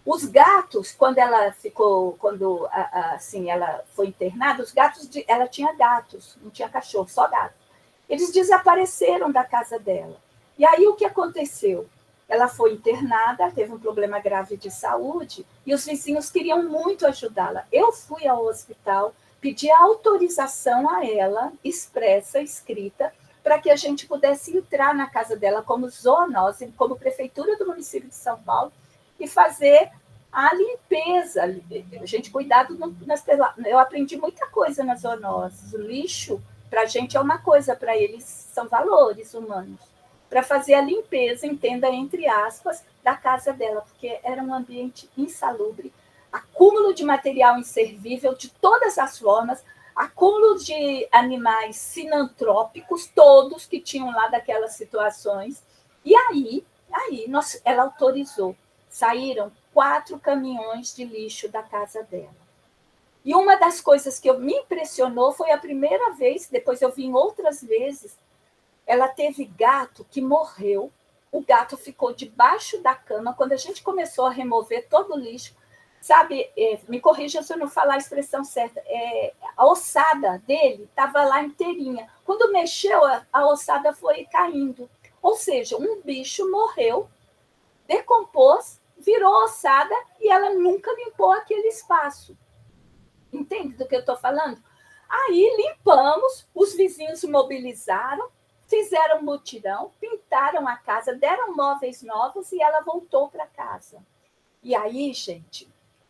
Os gatos, quando ela ficou, assim, ela foi internada, os gatos, ela tinha gatos, não tinha cachorro, só gato. Eles desapareceram da casa dela. E aí o que aconteceu? Ela foi internada, teve um problema grave de saúde, e os vizinhos queriam muito ajudá-la. Eu fui ao hospital, pedi autorização a ela, expressa, escrita, para que a gente pudesse entrar na casa dela como zoonose, como prefeitura do município de São Paulo, e fazer a limpeza. A gente cuidado eu aprendi muita coisa nas zoonoses. O lixo, para a gente, é uma coisa, para eles são valores humanos. Para fazer a limpeza, entenda, entre aspas, da casa dela, porque era um ambiente insalubre, acúmulo de material inservível de todas as formas, acúmulo de animais sinantrópicos, todos que tinham lá daquelas situações. E aí ela autorizou. Saíram 4 caminhões de lixo da casa dela. E uma das coisas que me impressionou foi a primeira vez, depois eu vim outras vezes, ela teve gato que morreu, o gato ficou debaixo da cama, quando a gente começou a remover todo o lixo, sabe, me corrija se eu não falar a expressão certa, a ossada dele estava lá inteirinha. Quando mexeu, a ossada foi caindo. Ou seja, um bicho morreu, decompôs, virou ossada e ela nunca limpou aquele espaço. Entende do que eu estou falando? Aí limpamos, os vizinhos se mobilizaram, fizeram mutirão, pintaram a casa, deram móveis novos e ela voltou para casa. E aí, gente,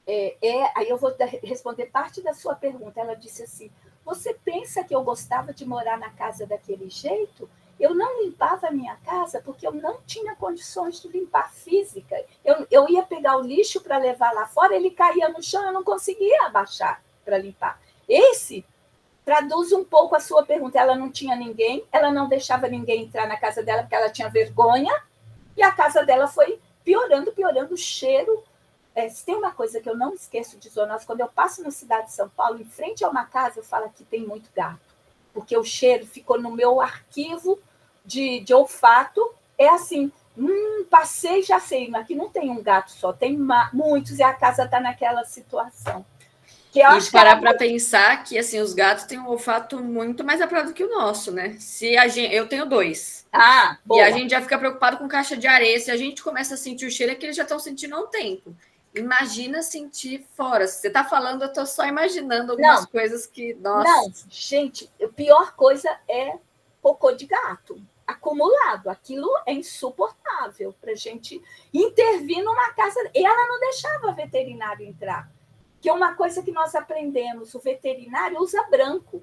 aí eu vou responder parte da sua pergunta. Ela disse assim, você pensa que eu gostava de morar na casa daquele jeito? Eu não limpava a minha casa porque eu não tinha condições de limpar física. Eu ia pegar o lixo para levar lá fora, ele caía no chão, eu não conseguia abaixar para limpar. Esse traduz um pouco a sua pergunta. Ela não tinha ninguém, ela não deixava ninguém entrar na casa dela porque ela tinha vergonha, e a casa dela foi piorando, o cheiro. Se tem uma coisa que eu não esqueço de zoonose, quando eu passo na cidade de São Paulo, em frente a uma casa, eu falo que tem muito gato, porque o cheiro ficou no meu arquivo de olfato. É assim, passei, já sei, aqui não tem um gato só, tem muitos, e a casa está naquela situação. Que eu acho parar para pensar que assim, os gatos têm um olfato muito mais apurado que o nosso, né? Eu tenho 2. Boa. E a gente já fica preocupado com caixa de areia. Se a gente começa a sentir o cheiro, é que eles já estão sentindo há um tempo. Imagina sentir fora. Se você está falando, eu estou só imaginando algumas coisas que... Nossa. Não, gente, a pior coisa é cocô de gato acumulado. Aquilo é insuportável para a gente intervir numa casa. E ela não deixava o veterinário entrar. Que é uma coisa que nós aprendemos, o veterinário usa branco.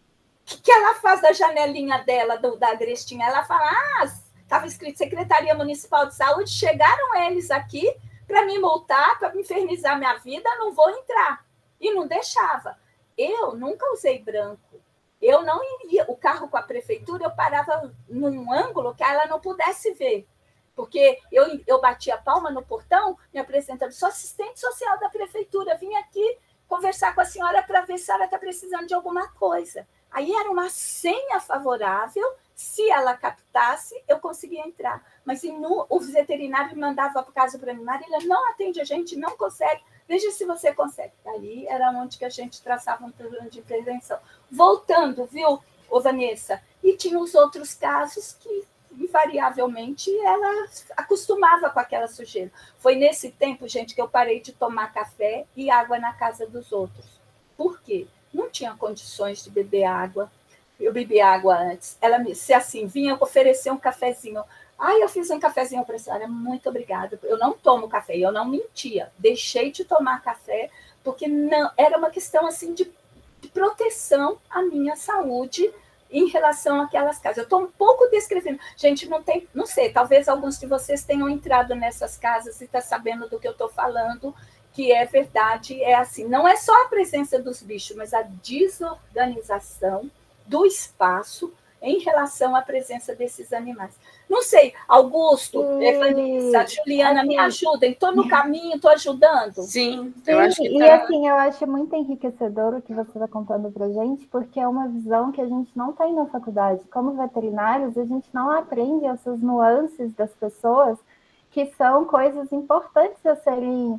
O que ela faz da janelinha dela, da agrestinha? Ela fala, estava escrito Secretaria Municipal de Saúde, chegaram eles aqui para me multar, para me infernizar minha vida, não vou entrar. E não deixava. Eu nunca usei branco. Eu não iria. O carro com a prefeitura, eu parava num ângulo que ela não pudesse ver. Porque eu bati a palma no portão, me apresentando, sou assistente social da prefeitura, vim aqui conversar com a senhora para ver se a senhora está precisando de alguma coisa. Aí era uma senha favorável, se ela captasse, eu conseguia entrar. Mas o veterinário mandava o caso para mim, Marília, não atende a gente, não consegue, veja se você consegue. Ali era onde que a gente traçava um plano de intervenção. Voltando, viu, Vanessa? E tinha os outros casos que invariavelmente ela acostumava com aquela sujeira. Foi nesse tempo, gente, que eu parei de tomar café e água na casa dos outros. Por quê? Não tinha condições de beber água. Eu bebi água antes. Ela se assim, vinha oferecer um cafezinho. Eu fiz um cafezinho para a senhora, muito obrigada. Eu não tomo café, eu não mentia. Deixei de tomar café, porque não era uma questão assim de proteção à minha saúde em relação àquelas casas. Eu estou um pouco descrevendo. Gente, não sei, talvez alguns de vocês tenham entrado nessas casas e estão sabendo do que eu estou falando, que é verdade, é assim, não é só a presença dos bichos, mas a desorganização do espaço em relação à presença desses animais. Não sei, Augusto, Vanessa, Juliana, assim, me ajudem, estou no caminho, estou ajudando? Sim, eu acho que e assim, eu acho muito enriquecedor o que você está contando para a gente, porque é uma visão que a gente não tem na faculdade. Como veterinários, a gente não aprende essas nuances das pessoas, que são coisas importantes a serem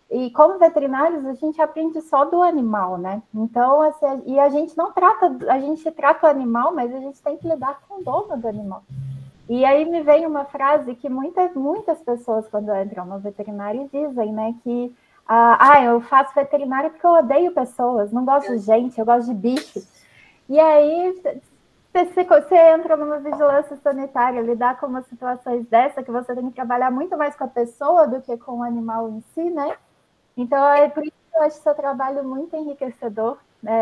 E como veterinários, a gente aprende só do animal, né? Então, assim, e a gente não trata, a gente trata o animal, mas a gente tem que lidar com o dono do animal. E aí me vem uma frase que muitas pessoas, quando entram no veterinário, dizem, né? Que eu faço veterinário porque eu odeio pessoas, não gosto de gente, eu gosto de bicho. E aí você entra numa vigilância sanitária, lidar com umas situações dessa, que você tem que trabalhar muito mais com a pessoa do que com o animal em si, né? Então, é por isso que eu acho seu trabalho muito enriquecedor.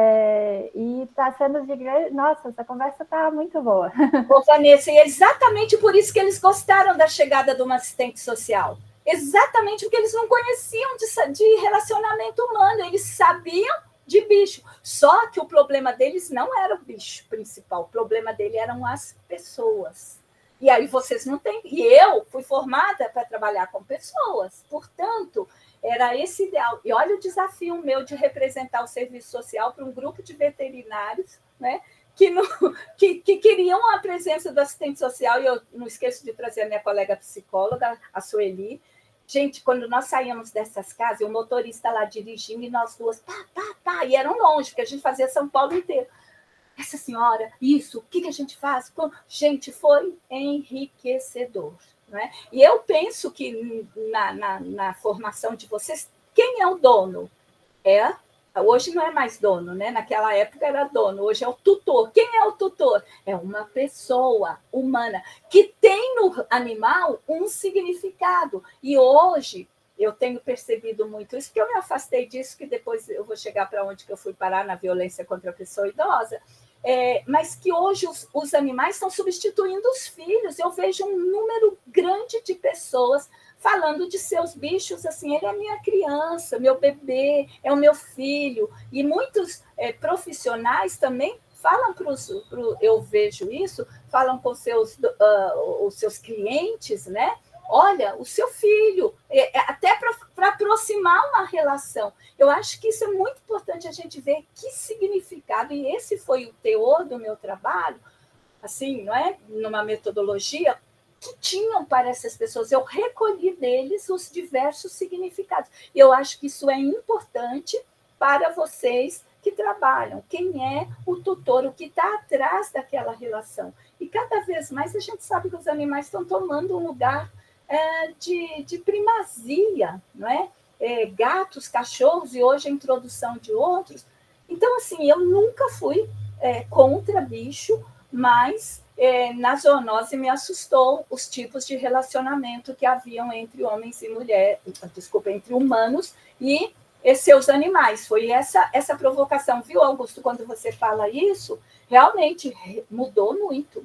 E está sendo de grande... Nossa, essa conversa está muito boa. Ô, Vanessa, e é exatamente por isso que eles gostaram da chegada de uma assistente social. Exatamente porque eles não conheciam de relacionamento humano, eles sabiam de bicho. Só que o problema deles não era o bicho principal, o problema dele eram as pessoas. E aí vocês não têm... E eu fui formada para trabalhar com pessoas, portanto... Era esse ideal. E olha o desafio meu de representar o serviço social para um grupo de veterinários, né, que queriam a presença do assistente social, e eu não esqueço de trazer a minha colega psicóloga, a Sueli. Gente, quando nós saíamos dessas casas, o motorista lá dirigindo, e nós duas, e eram longe, porque a gente fazia São Paulo inteiro. Essa senhora, isso, o que a gente faz? Gente, foi enriquecedor. Né? E eu penso que na formação de vocês, quem é o dono? Hoje não é mais dono, né? Naquela época era dono, hoje é o tutor. Quem é o tutor? É uma pessoa humana que tem no animal um significado. E hoje eu tenho percebido muito isso, porque eu me afastei disso, que depois eu vou chegar para onde que eu fui parar na violência contra a pessoa idosa. Mas que hoje os animais estão substituindo os filhos. Eu vejo um número grande de pessoas falando de seus bichos, assim, ele é minha criança, meu bebê, é o meu filho. E muitos profissionais também falam eu vejo isso, falam com os seus clientes, né? Olha, o seu filho, até para aproximar uma relação. Eu acho que isso é muito importante a gente ver que significado, e esse foi o teor do meu trabalho, assim, não é? Numa metodologia que tinham para essas pessoas. Eu recolhi deles os diversos significados. E eu acho que isso é importante para vocês que trabalham. Quem é o tutor, o que está atrás daquela relação. E cada vez mais a gente sabe que os animais estão tomando um lugar de primazia, não é? Gatos, cachorros, e hoje a introdução de outros. Então, assim, eu nunca fui contra bicho, mas na zoonose me assustou os tipos de relacionamento que haviam entre homens e mulheres, entre humanos e seus animais. Foi essa provocação, viu, Augusto? Quando você fala isso, realmente mudou muito.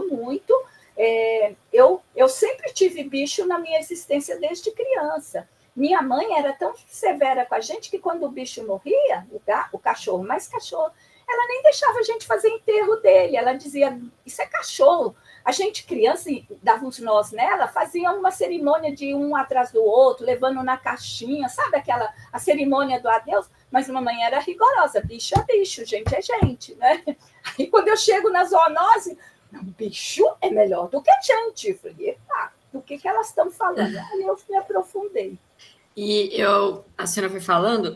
Eu sempre tive bicho na minha existência desde criança. Minha mãe era tão severa com a gente que quando o bicho morria, o cachorro, ela nem deixava a gente fazer enterro dele. Ela dizia, isso é cachorro. A gente, criança, dava uns nós nela, fazia uma cerimônia de um atrás do outro, levando na caixinha, sabe a cerimônia do adeus? Mas a mamãe era rigorosa, bicho é bicho, gente é gente, né? Aí quando eu chego na zoonose, não, bicho é melhor do que gente. Eu falei, do que elas estão falando? Aí eu me aprofundei. E a senhora foi falando,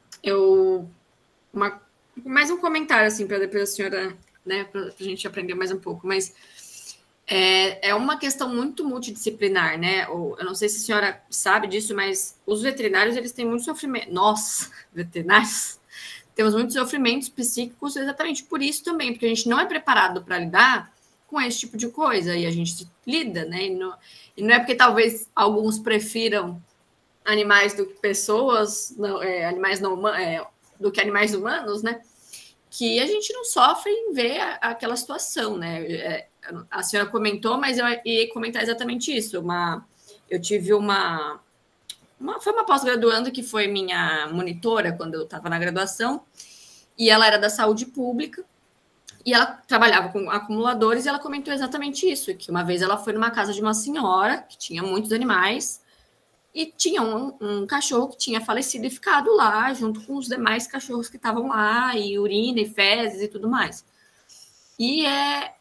mais um comentário, assim, para depois a senhora, né, para a gente aprender mais um pouco, mas é uma questão muito multidisciplinar, né? Eu não sei se a senhora sabe disso, mas os veterinários, eles têm muito sofrimento. Nós, veterinários, temos muitos sofrimentos psíquicos exatamente por isso também, porque a gente não é preparado para lidar com esse tipo de coisa, e a gente lida, né? E não é porque talvez alguns prefiram animais do que pessoas, do que animais humanos, né? Que a gente não sofre em ver aquela situação, né? A senhora comentou, mas eu ia comentar exatamente isso. Eu tive foi uma pós-graduanda que foi minha monitora quando eu estava na graduação, e ela era da saúde pública, e ela trabalhava com acumuladores, e ela comentou exatamente isso, que uma vez ela foi numa casa de uma senhora que tinha muitos animais, e tinha um cachorro que tinha falecido e ficado lá, junto com os demais cachorros que estavam lá, e urina e fezes e tudo mais. E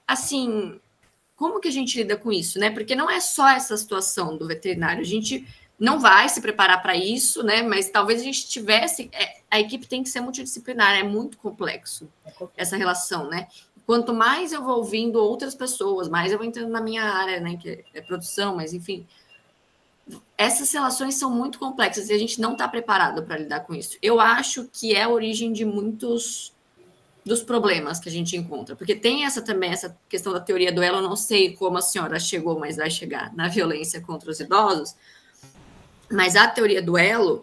assim, como que a gente lida com isso, né? Porque não é só essa situação do veterinário, a gente não vai se preparar para isso, né? Mas talvez a gente tivesse... a equipe tem que ser multidisciplinar, é muito complexo essa relação, né? Quanto mais eu vou ouvindo outras pessoas, mais eu vou entrando na minha área, né? Que é produção, mas enfim... Essas relações são muito complexas e a gente não está preparado para lidar com isso. Eu acho que é a origem de muitos dos problemas que a gente encontra, porque tem também essa questão da teoria do elo. Eu não sei como a senhora chegou, mas vai chegar na violência contra os idosos, mas a teoria do elo,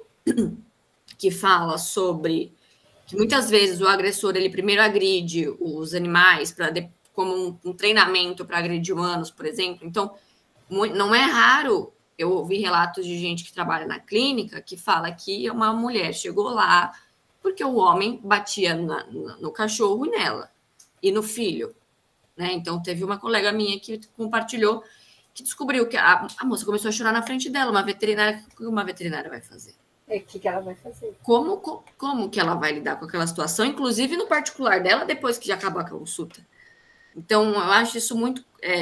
que fala sobre que muitas vezes o agressor, ele primeiro agride os animais como um treinamento para agredir humanos, por exemplo. Então, não é raro eu ouvi relatos de gente que trabalha na clínica que fala que uma mulher chegou lá porque o homem batia no cachorro e nela, e no filho, né? Então, teve uma colega minha que compartilhou que descobriu que a moça começou a chorar na frente dela, o que uma veterinária vai fazer? O que ela vai fazer? Como que ela vai lidar com aquela situação, inclusive no particular dela, depois que já acabou a consulta? Então, eu acho isso muito...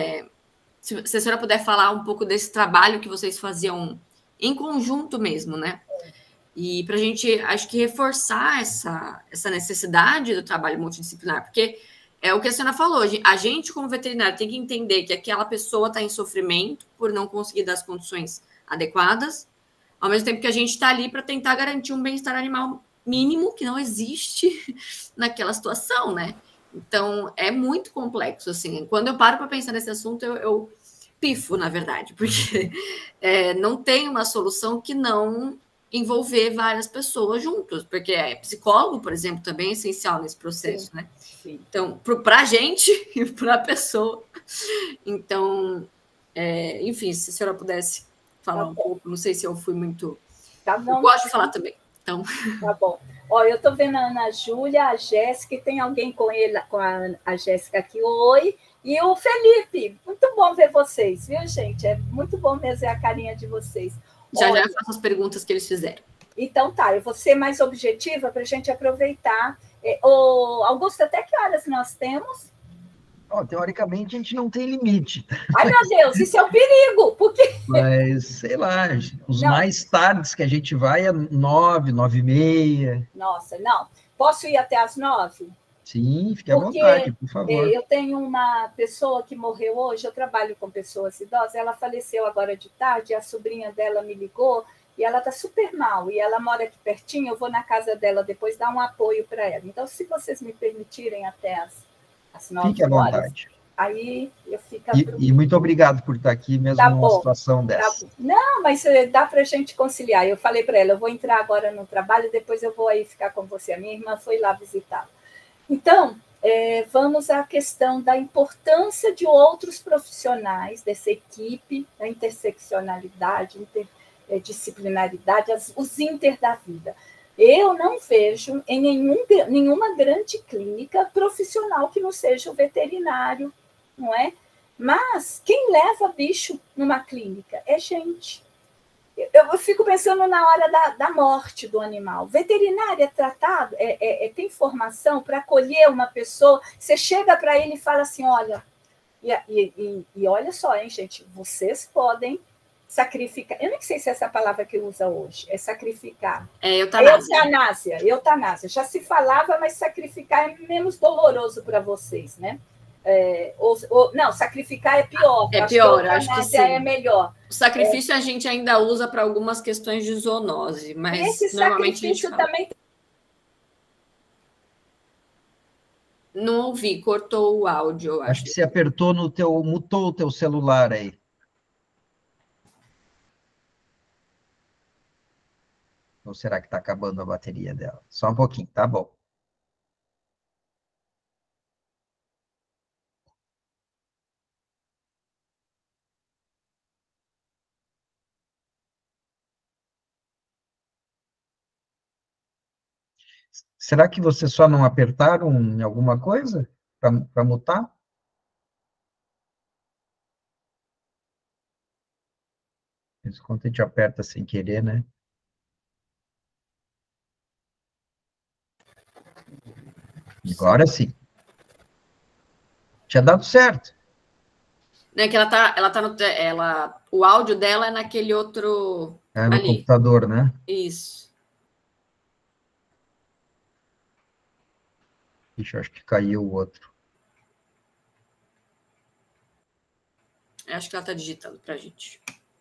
se a senhora puder falar um pouco desse trabalho que vocês faziam em conjunto mesmo, né? E para a gente, acho que reforçar essa necessidade do trabalho multidisciplinar, porque é o que a senhora falou, a gente como veterinário tem que entender que aquela pessoa está em sofrimento por não conseguir dar as condições adequadas, ao mesmo tempo que a gente está ali para tentar garantir um bem-estar animal mínimo que não existe naquela situação, né? Então, é muito complexo, assim. Quando eu paro para pensar nesse assunto, eu pifo, na verdade, porque não tem uma solução que não envolver várias pessoas juntos, porque psicólogo, por exemplo, também é essencial nesse processo, né? Sim. Então, para a gente e para a pessoa. Então, enfim, se a senhora pudesse falar um pouco, não sei se eu fui muito... Tá bom. Eu gosto de falar também. Então... Tá bom. Ó, eu estou vendo a Ana Júlia, a Jéssica, e tem alguém com a Jéssica aqui, oi, e o Felipe. Muito bom ver vocês, viu, gente? É muito bom mesmo ver a carinha de vocês. Já eu faço as perguntas que eles fizeram. Então tá, eu vou ser mais objetiva para a gente aproveitar. Augusto, até que horas nós temos? Teoricamente, a gente não tem limite. Ai, meu Deus, isso é um perigo! Por quê? Mas, sei lá, os mais tardes que a gente vai é 9, 9h30. Nossa, não. Posso ir até às 9? Sim, fique à vontade, por favor. Eu tenho uma pessoa que morreu hoje, eu trabalho com pessoas idosas, ela faleceu agora de tarde, a sobrinha dela me ligou, e ela está super mal, e ela mora aqui pertinho, eu vou na casa dela depois dar um apoio para ela. Então, se vocês me permitirem até às 9 Fique à vontade. Aí eu fico... E muito obrigado por estar aqui mesmo numa situação dessa. Não, mas dá para a gente conciliar. Eu falei para ela, eu vou entrar agora no trabalho, depois eu vou aí ficar com você. A minha irmã foi lá visitá-la. Então, vamos à questão da importância de outros profissionais dessa equipe, da interseccionalidade, interdisciplinaridade, os inter da vida. Eu não vejo em nenhuma grande clínica profissional que não seja o veterinário, não é? Mas quem leva bicho numa clínica é gente. Eu fico pensando na hora da morte do animal. Veterinário é tratado, tem formação para acolher uma pessoa. Você chega para ele e fala assim, olha, e olha só, hein, gente, vocês podem sacrificar. Eu nem sei se é essa palavra que usa hoje, é sacrificar. Eutanásia. Eutanásia. Já se falava, mas sacrificar é menos doloroso para vocês, né? Não, sacrificar é pior. É pior, acho que sim. É melhor. O sacrifício a gente ainda usa para algumas questões de zoonose, mas esse normalmente sacrifício a gente fala. também. Não ouvi, cortou o áudio. Acho que você apertou mutou o teu celular aí. Ou será que está acabando a bateria dela? Só um pouquinho, tá bom. Será que vocês só não apertaram em alguma coisa para mutar? Quando a gente aperta sem querer, né? Agora sim. Tinha dado certo. Né, que o áudio dela é naquele outro É no Ali. computador, né? Isso. Ixi, acho que caiu o outro. Acho que ela está digitando para a gente.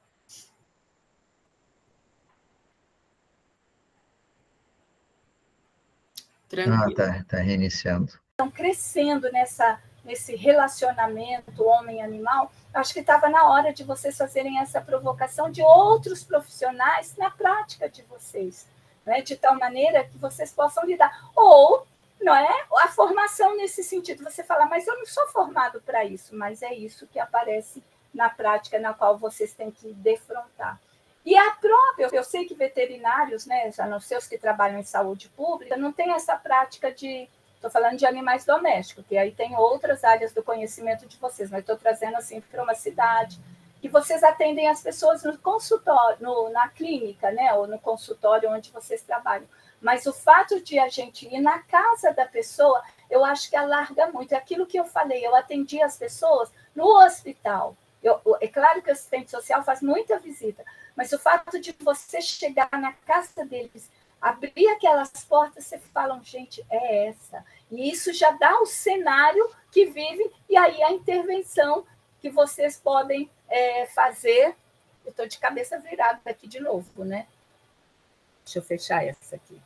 Tranquilo. Tá reiniciando. Estão crescendo nesse relacionamento homem-animal. Acho que estava na hora de vocês fazerem essa provocação de outros profissionais na prática de vocês, né? De tal maneira que vocês possam lidar. Ou, não é, a formação nesse sentido. Você fala, mas eu não sou formado para isso, mas é isso que aparece na prática na qual vocês têm que defrontar. E a própria, eu sei que veterinários, né, já não sei os que trabalham em saúde pública, não tem essa prática de... Estou falando de animais domésticos, que aí tem outras áreas do conhecimento de vocês, mas estou trazendo assim para uma cidade, que vocês atendem as pessoas no consultório, na clínica, né, ou no consultório onde vocês trabalham. Mas o fato de a gente ir na casa da pessoa, eu acho que alarga muito. É aquilo que eu falei, eu atendi as pessoas no hospital. É claro que o assistente social faz muita visita, mas o fato de você chegar na casa deles, abrir aquelas portas, você fala, gente, é essa. E isso já dá o cenário que vive, e aí a intervenção que vocês podem fazer. Eu estou de cabeça virada aqui de novo, né? Deixa eu fechar essa aqui.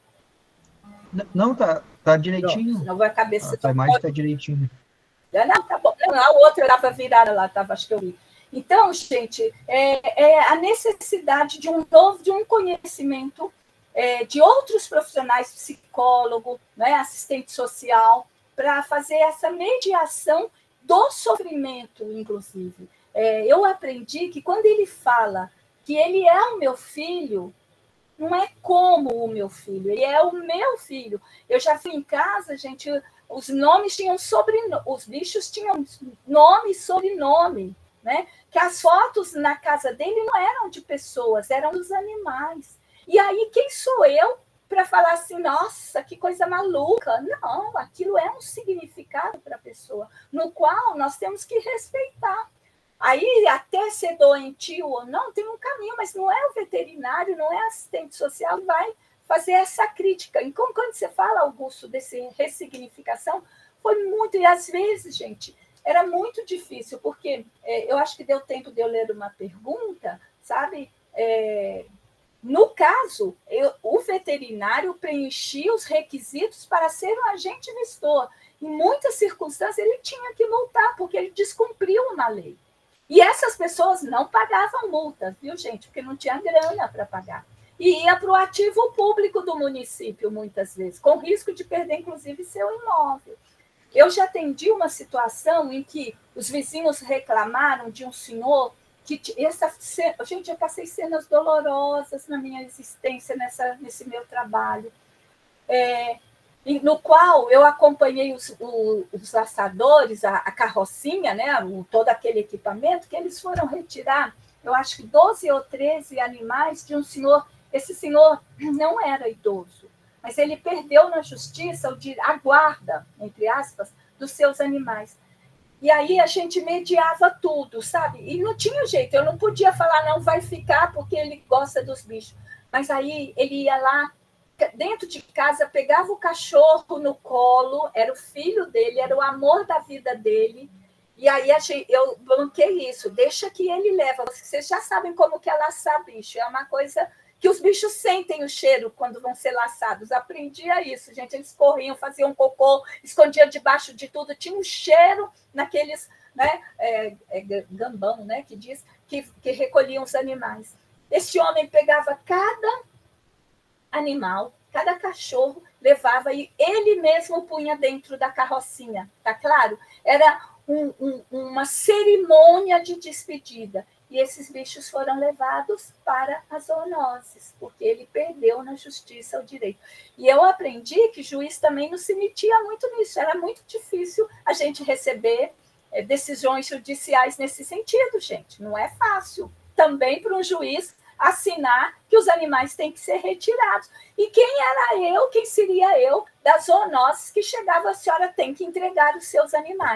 Não, tá direitinho. Não, a cabeça a imagem está direitinho. Não, tá bom. Não, a outra estava virada lá, acho que eu vi. Então, gente, a necessidade de um conhecimento de outros profissionais, psicólogo, né, assistente social, para fazer essa mediação do sofrimento, inclusive. Eu aprendi que quando ele fala que ele é o meu filho, não é como o meu filho, ele é o meu filho. Eu já fui em casa, gente, os nomes tinham sobrenome, os bichos tinham nome e sobrenome, né? Que as fotos na casa dele não eram de pessoas, eram dos animais. E aí, quem sou eu para falar assim, nossa, que coisa maluca? Não, aquilo é um significado para a pessoa, no qual nós temos que respeitar. Aí, até ser doentio ou não, tem um caminho, mas não é o veterinário, não é assistente social que vai fazer essa crítica. E como quando você fala, Augusto, dessa ressignificação, foi muito, e às vezes, gente, era muito difícil, porque eu acho que deu tempo de eu ler uma pergunta, sabe? No caso, o veterinário preenchia os requisitos para ser um agente gestor. Em muitas circunstâncias, ele tinha que multar, porque ele descumpriu uma lei. E essas pessoas não pagavam multas, viu, gente? Porque não tinha grana para pagar. E ia para o ativo público do município, muitas vezes, com risco de perder, inclusive, seu imóvel. Eu já atendi uma situação em que os vizinhos reclamaram de um senhor que... Gente, eu passei cenas dolorosas na minha existência, nesse meu trabalho, no qual eu acompanhei os laçadores, a carrocinha, né, todo aquele equipamento, que eles foram retirar, eu acho que 12 ou 13 animais de um senhor. Esse senhor não era idoso, mas ele perdeu na justiça a guarda, entre aspas, dos seus animais. E aí a gente mediava tudo, sabe? E não tinha jeito, eu não podia falar, não, vai ficar porque ele gosta dos bichos. Mas aí ele ia lá, dentro de casa, pegava o cachorro no colo, era o filho dele, era o amor da vida dele. E aí eu banquei isso, deixa que ele leva. Vocês já sabem como que é laçar bicho, é uma coisa... que os bichos sentem o cheiro quando vão ser laçados. Aprendia isso, gente. Eles corriam, faziam cocô, escondiam debaixo de tudo. Tinha um cheiro naqueles, né, gambão, né, que diz, que recolhiam os animais. Este homem pegava cada animal, cada cachorro, levava e ele mesmo punha dentro da carrocinha, tá claro? Era uma cerimônia de despedida. E esses bichos foram levados para as zoonoses, porque ele perdeu na justiça o direito. E eu aprendi que juiz também não se metia muito nisso. Era muito difícil a gente receber decisões judiciais nesse sentido, gente. Não é fácil. Também para um juiz assinar que os animais têm que ser retirados. E quem seria eu, das zoonoses, que chegava, a senhora tem que entregar os seus animais.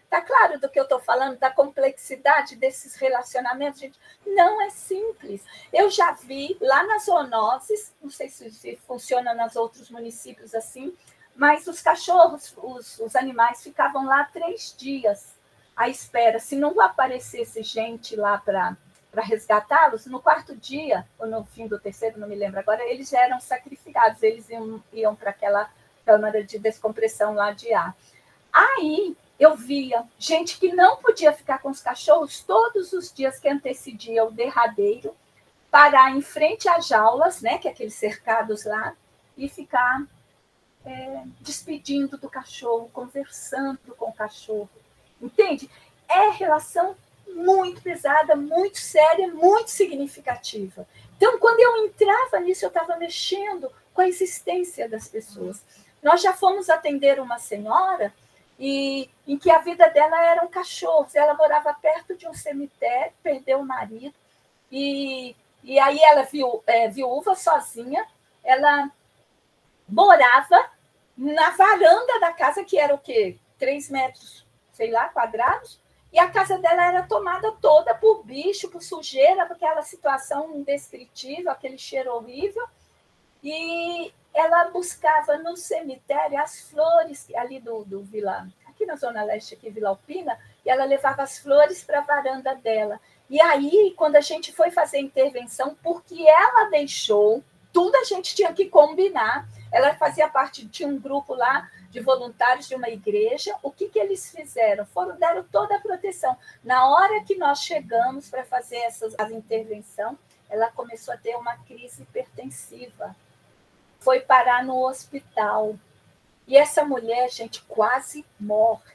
Tá claro do que eu estou falando, da complexidade desses relacionamentos, gente? Não é simples. Eu já vi lá nas zoonoses, não sei se funciona nos outros municípios assim, mas os cachorros, os animais ficavam lá 3 dias à espera. Se não aparecesse gente lá para resgatá-los, no 4º dia, ou no fim do 3º, não me lembro agora, eles já eram sacrificados, eles iam para aquela câmara de descompressão lá de ar. Aí eu via gente que não podia ficar com os cachorros todos os dias que antecedia o derradeiro, parar em frente às jaulas, né, que é aqueles cercados lá, e ficar despedindo do cachorro, conversando com o cachorro. Entende? É relação muito pesada, muito séria, muito significativa. Então, quando eu entrava nisso, eu estava mexendo com a existência das pessoas. Nós já fomos atender uma senhora em que a vida dela eram cachorros. Ela morava perto de um cemitério, perdeu o marido, e aí ela viúva, sozinha, ela morava na varanda da casa, que era o quê? 3 metros, sei lá, quadrados, e a casa dela era tomada toda por bicho, por sujeira, por aquela situação indescritível, aquele cheiro horrível. E ela buscava no cemitério as flores ali do Vila, aqui na Zona Leste, aqui, Vila Alpina, e ela levava as flores para a varanda dela. E aí, quando a gente foi fazer a intervenção, porque ela deixou, tudo a gente tinha que combinar. Ela fazia parte de um grupo lá de voluntários de uma igreja. O que eles fizeram? Deram toda a proteção. Na hora que nós chegamos para fazer a intervenção, ela começou a ter uma crise hipertensiva. Foi parar no hospital. E essa mulher, gente, quase morre.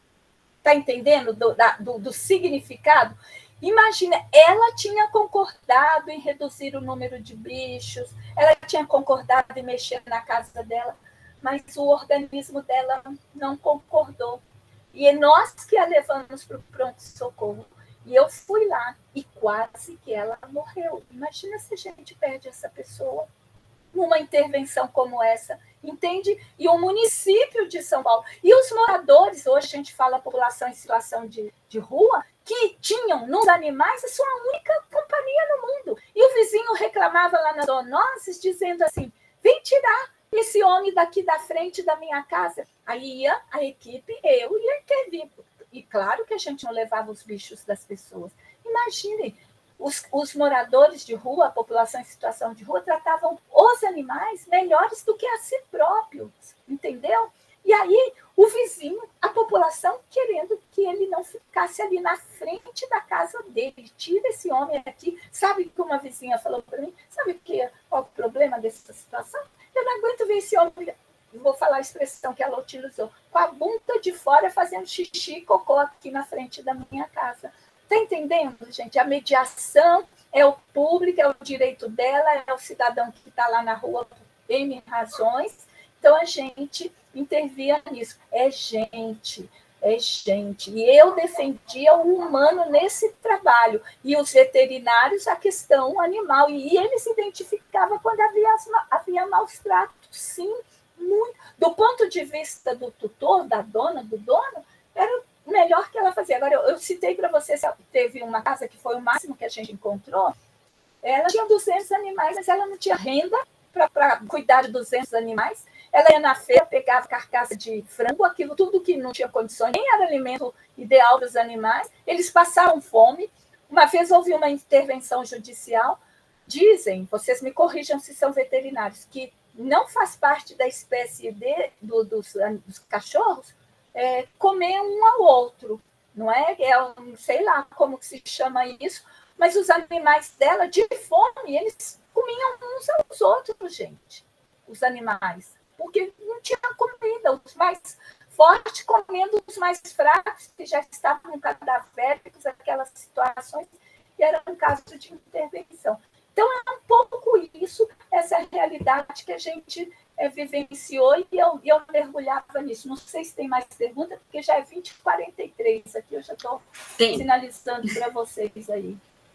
Está entendendo do significado? Imagina, ela tinha concordado em reduzir o número de bichos, ela tinha concordado em mexer na casa dela, mas o organismo dela não concordou. E nós que a levamos para o pronto-socorro. E eu fui lá e quase que ela morreu. Imagina se a gente perde essa pessoa numa intervenção como essa, entende? E o município de São Paulo. E os moradores, hoje a gente fala população em situação de rua, que tinham nos animais a sua única companhia no mundo. E o vizinho reclamava lá nas zoonoses, dizendo assim, vem tirar esse homem daqui da frente da minha casa. Aí ia a equipe, eu ia intervir. E claro que a gente não levava os bichos das pessoas. Imaginem, os moradores de rua, a população em situação de rua, tratavam os animais melhores do que a si próprios, entendeu? E aí, o vizinho, a população, querendo que ele não ficasse ali na frente da casa dele. Tira esse homem aqui. Sabe o que uma vizinha falou para mim? Sabe qual é o problema dessa situação? Eu não aguento ver esse homem, vou falar a expressão que ela utilizou, com a bunda de fora fazendo xixi e cocô aqui na frente da minha casa. Está entendendo, gente? A mediação é o público, é o direito dela, é o cidadão que está lá na rua por N razões. Então, a gente intervia nisso. É gente. E eu defendia o humano nesse trabalho. E os veterinários, a questão animal. E eles identificavam quando havia maus tratos, sim, muito. Do ponto de vista do tutor, da dona, do dono, era o melhor que ela fazia. Agora, eu citei para vocês, teve uma casa que foi o máximo que a gente encontrou. Ela tinha 200 animais, mas ela não tinha renda para cuidar de 200 animais. Ela ia na feira, pegava carcaça de frango, aquilo tudo que não tinha condições, nem era alimento ideal dos animais. Eles passaram fome. Uma vez houve uma intervenção judicial. Dizem, vocês me corrijam se são veterinários, que não faz parte da espécie dos cachorros comer um ao outro. Não é? Sei lá como que se chama isso, mas os animais dela, de fome, eles comiam uns aos outros, gente, os animais. Porque não tinha comida, os mais fortes comendo os mais fracos, que já estavam cadavéricos, aquelas situações, e era um caso de intervenção. Então, é um pouco isso, essa realidade que a gente vivenciou, e eu mergulhava nisso. Não sei se tem mais perguntas, porque já é 20h43 aqui, eu já estou sinalizando para vocês aí.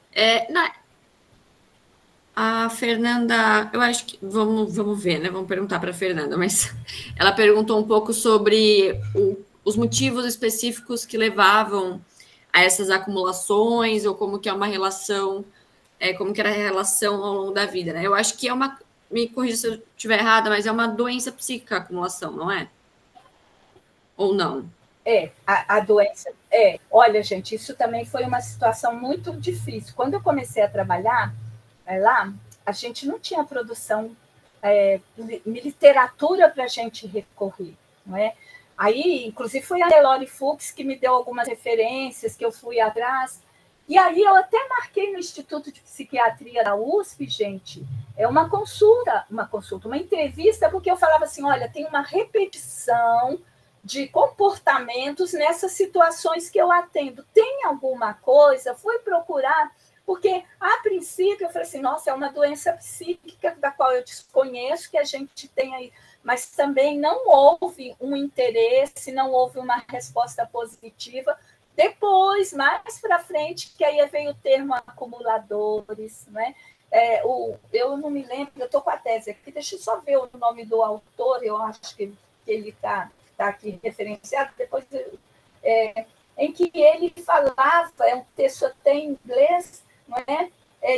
A Fernanda, eu acho que vamos ver, né? Vamos perguntar para a Fernanda, mas ela perguntou um pouco sobre os motivos específicos que levavam a essas acumulações, ou como que é uma relação, como que era a relação ao longo da vida, né? Eu acho que é uma, me corrija se eu estiver errada, mas é uma doença psíquica a acumulação, não é? Ou não? A doença... olha, gente, isso também foi uma situação muito difícil. Quando eu comecei a trabalhar lá, a gente não tinha produção, literatura para a gente recorrer, não é? Aí, inclusive, foi a Nelore Fuchs que me deu algumas referências, que eu fui atrás. E aí eu até marquei no Instituto de Psiquiatria da USP, gente, uma consulta, uma entrevista, porque eu falava assim, olha, tem uma repetição de comportamentos nessas situações que eu atendo. Tem alguma coisa? Fui procurar, porque, a princípio, eu falei assim, nossa, é uma doença psíquica da qual eu desconheço, que a gente tem aí, mas também não houve um interesse, não houve uma resposta positiva. Depois, mais para frente, que aí veio o termo acumuladores, né? Eu não me lembro, eu estou com a tese aqui, deixa eu só ver o nome do autor, eu acho que ele está aqui referenciado, depois em que ele falava, um texto até em inglês, não é?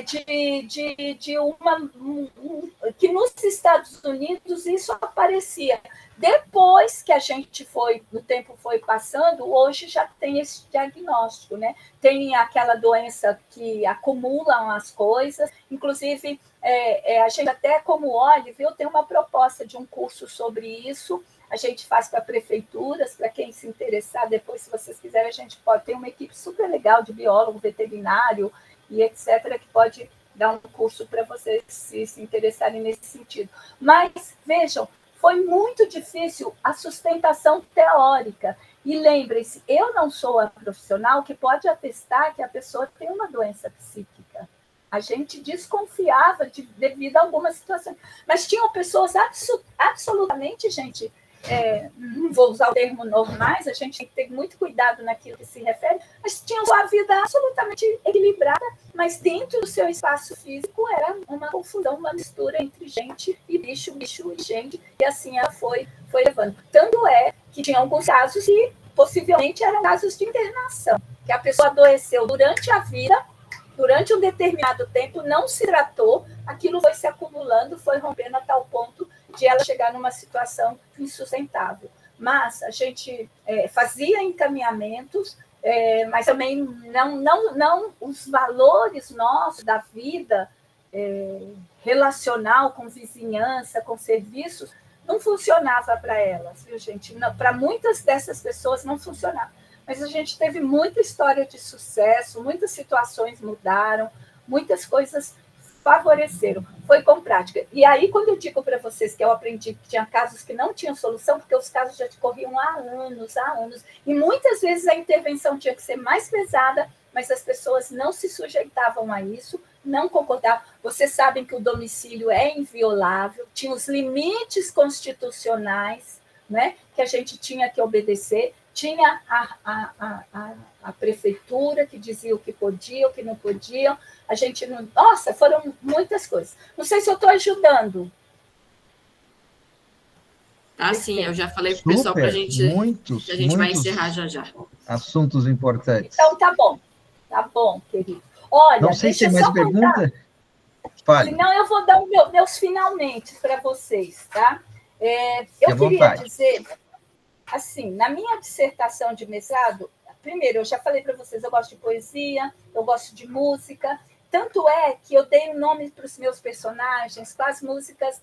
Que nos Estados Unidos isso aparecia. Depois que o tempo foi passando, hoje já tem esse diagnóstico, né? Tem aquela doença que acumulam as coisas, inclusive a gente até como olha, viu, tem uma proposta de um curso sobre isso, a gente faz para prefeituras, para quem se interessar, depois, se vocês quiserem, a gente pode ter uma equipe super legal de biólogo, veterinário, e etc., que pode dar um curso para vocês se interessarem nesse sentido. Mas, vejam, foi muito difícil a sustentação teórica. E lembrem-se, eu não sou a profissional que pode atestar que a pessoa tem uma doença psíquica. A gente desconfiava devido a algumas situações. Mas tinham pessoas absolutamente, gente... não vou usar o termo normais, a gente tem que ter muito cuidado naquilo que se refere, mas tinham a vida absolutamente equilibrada, mas dentro do seu espaço físico era uma confusão, uma mistura entre gente e bicho, bicho e gente, e assim ela foi levando. Tanto é que tinha alguns casos que possivelmente eram casos de internação, que a pessoa adoeceu durante a vida, durante um determinado tempo, não se tratou, aquilo foi se acumulando, foi rompendo a tal ponto de ela chegar numa situação insustentável. Mas a gente fazia encaminhamentos, mas também não os valores nossos da vida relacional, com vizinhança, com serviços, não funcionava para elas, viu, gente? Para muitas dessas pessoas não funcionava. Mas a gente teve muita história de sucesso, muitas situações mudaram, muitas coisas favoreceram, foi com prática. E aí, quando eu digo para vocês que eu aprendi que tinha casos que não tinham solução, porque os casos já corriam há anos, e muitas vezes a intervenção tinha que ser mais pesada, mas as pessoas não se sujeitavam a isso, não concordavam. Vocês sabem que o domicílio é inviolável, tinha os limites constitucionais, né, que a gente tinha que obedecer, tinha a prefeitura que dizia o que podia, o que não podiam. A gente não... Nossa, foram muitas coisas. Não sei se eu estou ajudando. Sim, eu já falei para o pessoal para a gente... Muitos, a gente vai encerrar já. Assuntos importantes. Então, tá bom, querido. Olha, não sei se tem mais pergunta. Fale. Senão eu vou dar meus finalmente para vocês, tá? Eu queria dizer... Assim, na minha dissertação de mestrado, primeiro, eu já falei para vocês, eu gosto de poesia, eu gosto de música, tanto é que eu dei o nome para os meus personagens com as músicas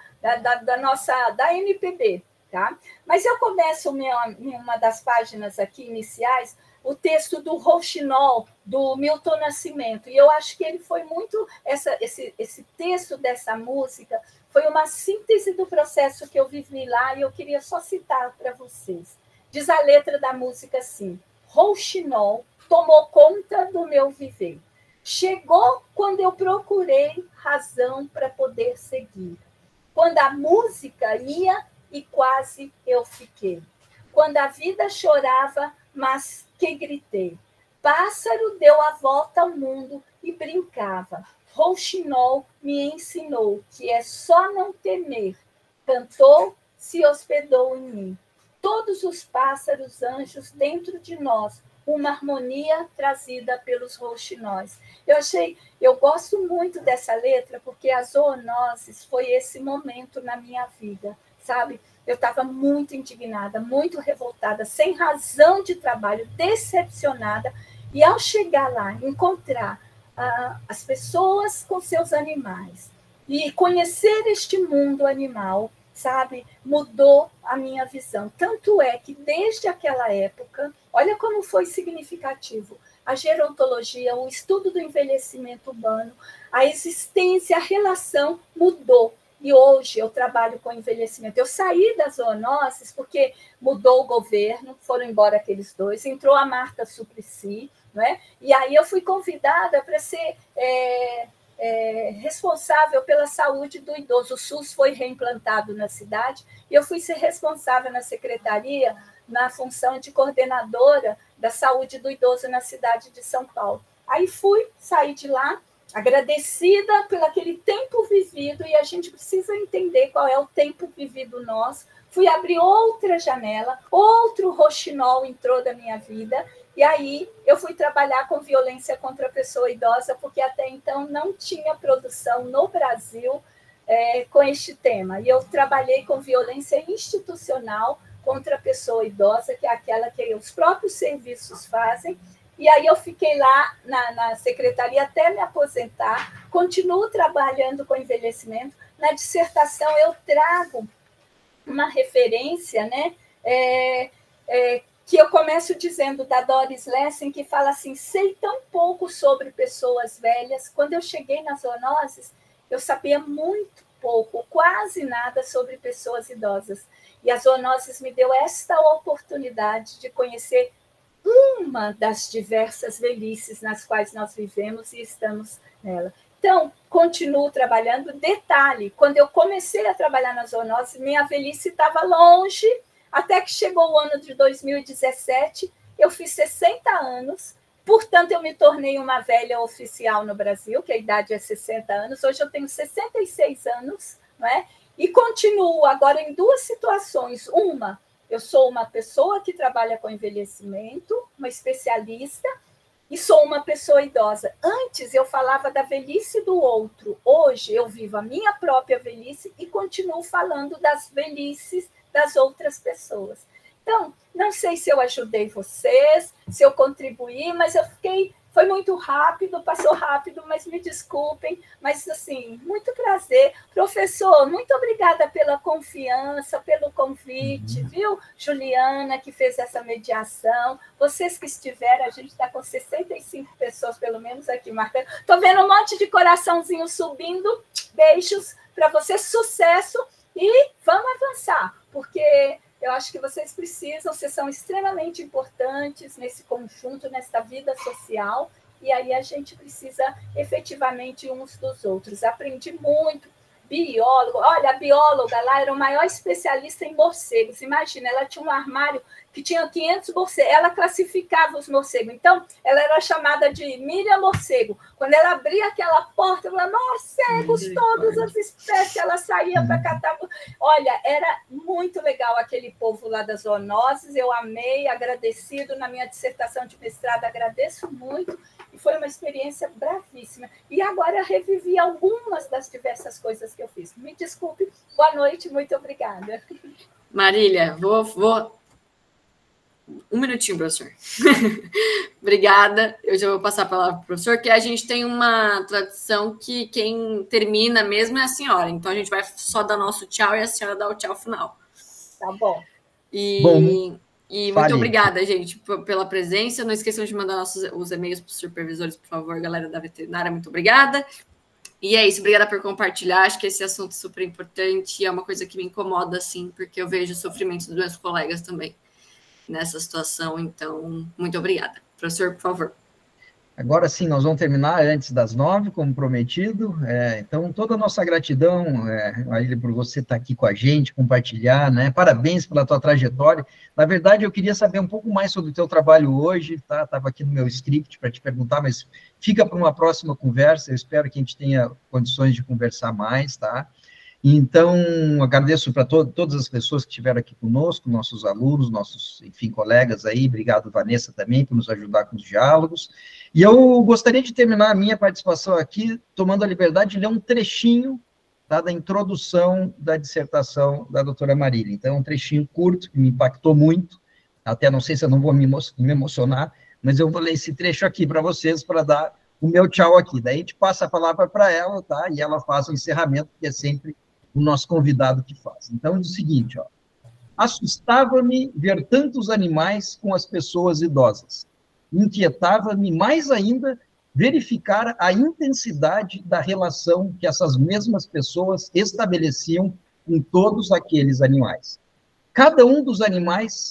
da MPB, tá? Mas eu começo em uma das páginas aqui iniciais, o texto do Rouxinol, do Milton Nascimento, e eu acho que ele foi muito, esse texto dessa música foi uma síntese do processo que eu vivi lá, e eu queria só citar para vocês. Diz a letra da música assim: Rouxinol tomou conta do meu viver. Chegou quando eu procurei razão para poder seguir. Quando a música ia e quase eu fiquei. Quando a vida chorava, mas que gritei. Pássaro deu a volta ao mundo e brincava. Rouxinol me ensinou que é só não temer. Cantou, se hospedou em mim. todos os pássaros, anjos dentro de nós, uma harmonia trazida pelos rouxinóis. Eu gosto muito dessa letra, porque a zoonoses foi esse momento na minha vida, sabe? Eu estava muito indignada, muito revoltada, sem razão de trabalho, decepcionada, e ao chegar lá, encontrar as pessoas com seus animais, e conhecer este mundo animal, sabe, mudou a minha visão. Tanto é que, desde aquela época, olha como foi significativo, a gerontologia, o estudo do envelhecimento humano, a existência, a relação mudou. E hoje eu trabalho com envelhecimento. Eu saí das zoonoses porque mudou o governo, foram embora aqueles dois, entrou a Marta Suplicy, né? E aí eu fui convidada para ser responsável pela saúde do idoso. O SUS foi reimplantado na cidade e eu fui ser responsável na secretaria, na função de coordenadora da saúde do idoso na cidade de São Paulo. Aí saí de lá, agradecida pelo aquele tempo vivido, e a gente precisa entender qual é o tempo vivido nosso. Fui abrir outra janela, outro roxinol entrou da minha vida, e aí eu fui trabalhar com violência contra a pessoa idosa, porque até então não tinha produção no Brasil com este tema. E eu trabalhei com violência institucional contra a pessoa idosa, que é aquela que os próprios serviços fazem. E aí eu fiquei lá na secretaria até me aposentar, continuo trabalhando com envelhecimento. Na dissertação eu trago uma referência, né, que eu começo dizendo, da Doris Lessing, que fala assim: sei tão pouco sobre pessoas velhas. Quando eu cheguei nas zoonoses, eu sabia muito pouco, quase nada sobre pessoas idosas. E as zoonoses me deu esta oportunidade de conhecer uma das diversas velhices nas quais nós vivemos e estamos nela. Então, continuo trabalhando. Detalhe, quando eu comecei a trabalhar na zoonose, minha velhice estava longe, até que chegou o ano de 2017, eu fiz 60 anos, portanto, eu me tornei uma velha oficial no Brasil, que a idade é 60 anos, hoje eu tenho 66 anos, não é? E continuo agora em duas situações. Uma, eu sou uma pessoa que trabalha com envelhecimento, uma especialista, e sou uma pessoa idosa. Antes eu falava da velhice do outro, hoje eu vivo a minha própria velhice e continuo falando das velhices das outras pessoas. Então, não sei se eu ajudei vocês, se eu contribuí, mas foi muito rápido, passou rápido, mas me desculpem, mas assim, muito prazer. Professor, muito obrigada pela confiança, pelo convite, viu? Juliana, que fez essa mediação, vocês que estiveram, a gente está com 65 pessoas, pelo menos aqui, marcando. Estou vendo um monte de coraçãozinho subindo, beijos para vocês, sucesso, e vamos avançar, porque eu acho que vocês são extremamente importantes nesse conjunto, nessa vida social, e aí a gente precisa efetivamente uns dos outros. Aprendi muito, biólogo, olha, a bióloga lá era o maior especialista em morcegos, imagina, ela tinha um armário que tinha 500 morcegos, ela classificava os morcegos, então ela era chamada de Miriam Morcego. Quando ela abria aquela porta, ela falava, morcegos, todas as espécies, ela saía para catar. Olha, era muito legal aquele povo lá das zoonoses, eu amei, agradecido na minha dissertação de mestrado, agradeço muito, e foi uma experiência bravíssima. E agora revivi algumas das diversas coisas que eu fiz. Me desculpe, boa noite, muito obrigada. Marília, vou... Um minutinho, professor. Obrigada. Eu já vou passar a palavra para o professor, que a gente tem uma tradição que quem termina mesmo é a senhora. Então, a gente vai só dar nosso tchau e a senhora dá o tchau final. Tá bom. E muito obrigada, gente, pela presença. Não esqueçam de mandar os e-mails para os supervisores, por favor, galera da veterinária. Muito obrigada. E é isso, obrigada por compartilhar. Acho que esse assunto é super importante e é uma coisa que me incomoda, assim, porque eu vejo o sofrimento dos meus colegas também nessa situação, então, muito obrigada. Professor, por favor. Agora sim, nós vamos terminar antes das 9, como prometido. Então, toda a nossa gratidão, Marília, por você estar aqui com a gente, compartilhar, né? Parabéns pela tua trajetória. Na verdade, eu queria saber um pouco mais sobre o teu trabalho hoje, tá? Estava aqui no meu script para te perguntar, mas fica para uma próxima conversa. Eu espero que a gente tenha condições de conversar mais, tá? Então, agradeço para todas as pessoas que estiveram aqui conosco, nossos alunos, nossos, enfim, colegas aí. Obrigado, Vanessa, também, por nos ajudar com os diálogos. E eu gostaria de terminar a minha participação aqui, tomando a liberdade de ler um trechinho, tá, da introdução da dissertação da doutora Marília. Então, é um trechinho curto, que me impactou muito, até não sei se eu não vou me emocionar, mas eu vou ler esse trecho aqui para vocês, para dar o meu tchau aqui. Daí a gente passa a palavra para ela, tá, e ela faz o encerramento, que é sempre o nosso convidado que faz. Então, é o seguinte, ó. Assustava-me ver tantos animais com as pessoas idosas. Inquietava-me mais ainda verificar a intensidade da relação que essas mesmas pessoas estabeleciam com todos aqueles animais. Com cada um dos animais,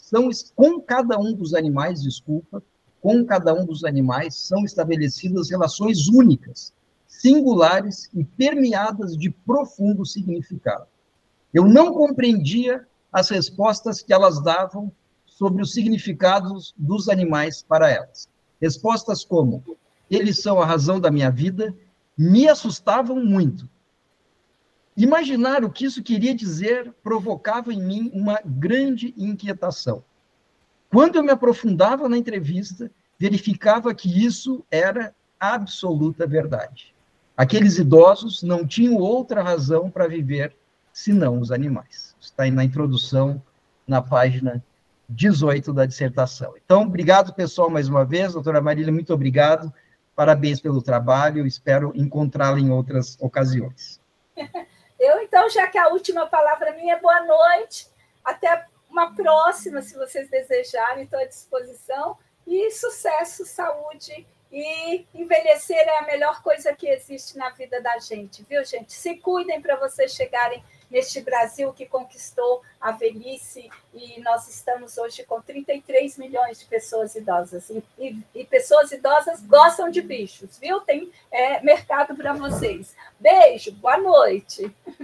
são estabelecidas relações únicas, singulares e permeadas de profundo significado. Eu não compreendia as respostas que elas davam sobre os significados dos animais para elas. Respostas como: eles são a razão da minha vida, me assustavam muito. Imaginar o que isso queria dizer provocava em mim uma grande inquietação. Quando eu me aprofundava na entrevista, verificava que isso era absoluta verdade. Aqueles idosos não tinham outra razão para viver senão os animais. Está aí na introdução, na página 18 da dissertação. Então, obrigado, pessoal, mais uma vez. Doutora Marília, muito obrigado. Parabéns pelo trabalho. Espero encontrá-la em outras ocasiões. Então, já que a última palavra minha é boa noite. Até uma próxima, se vocês desejarem. Estou à disposição. E sucesso, saúde. E envelhecer é a melhor coisa que existe na vida da gente, viu, gente? Se cuidem para vocês chegarem neste Brasil que conquistou a velhice, e nós estamos hoje com 33 milhões de pessoas idosas. E pessoas idosas gostam de bichos, viu? Tem mercado para vocês. Beijo, boa noite.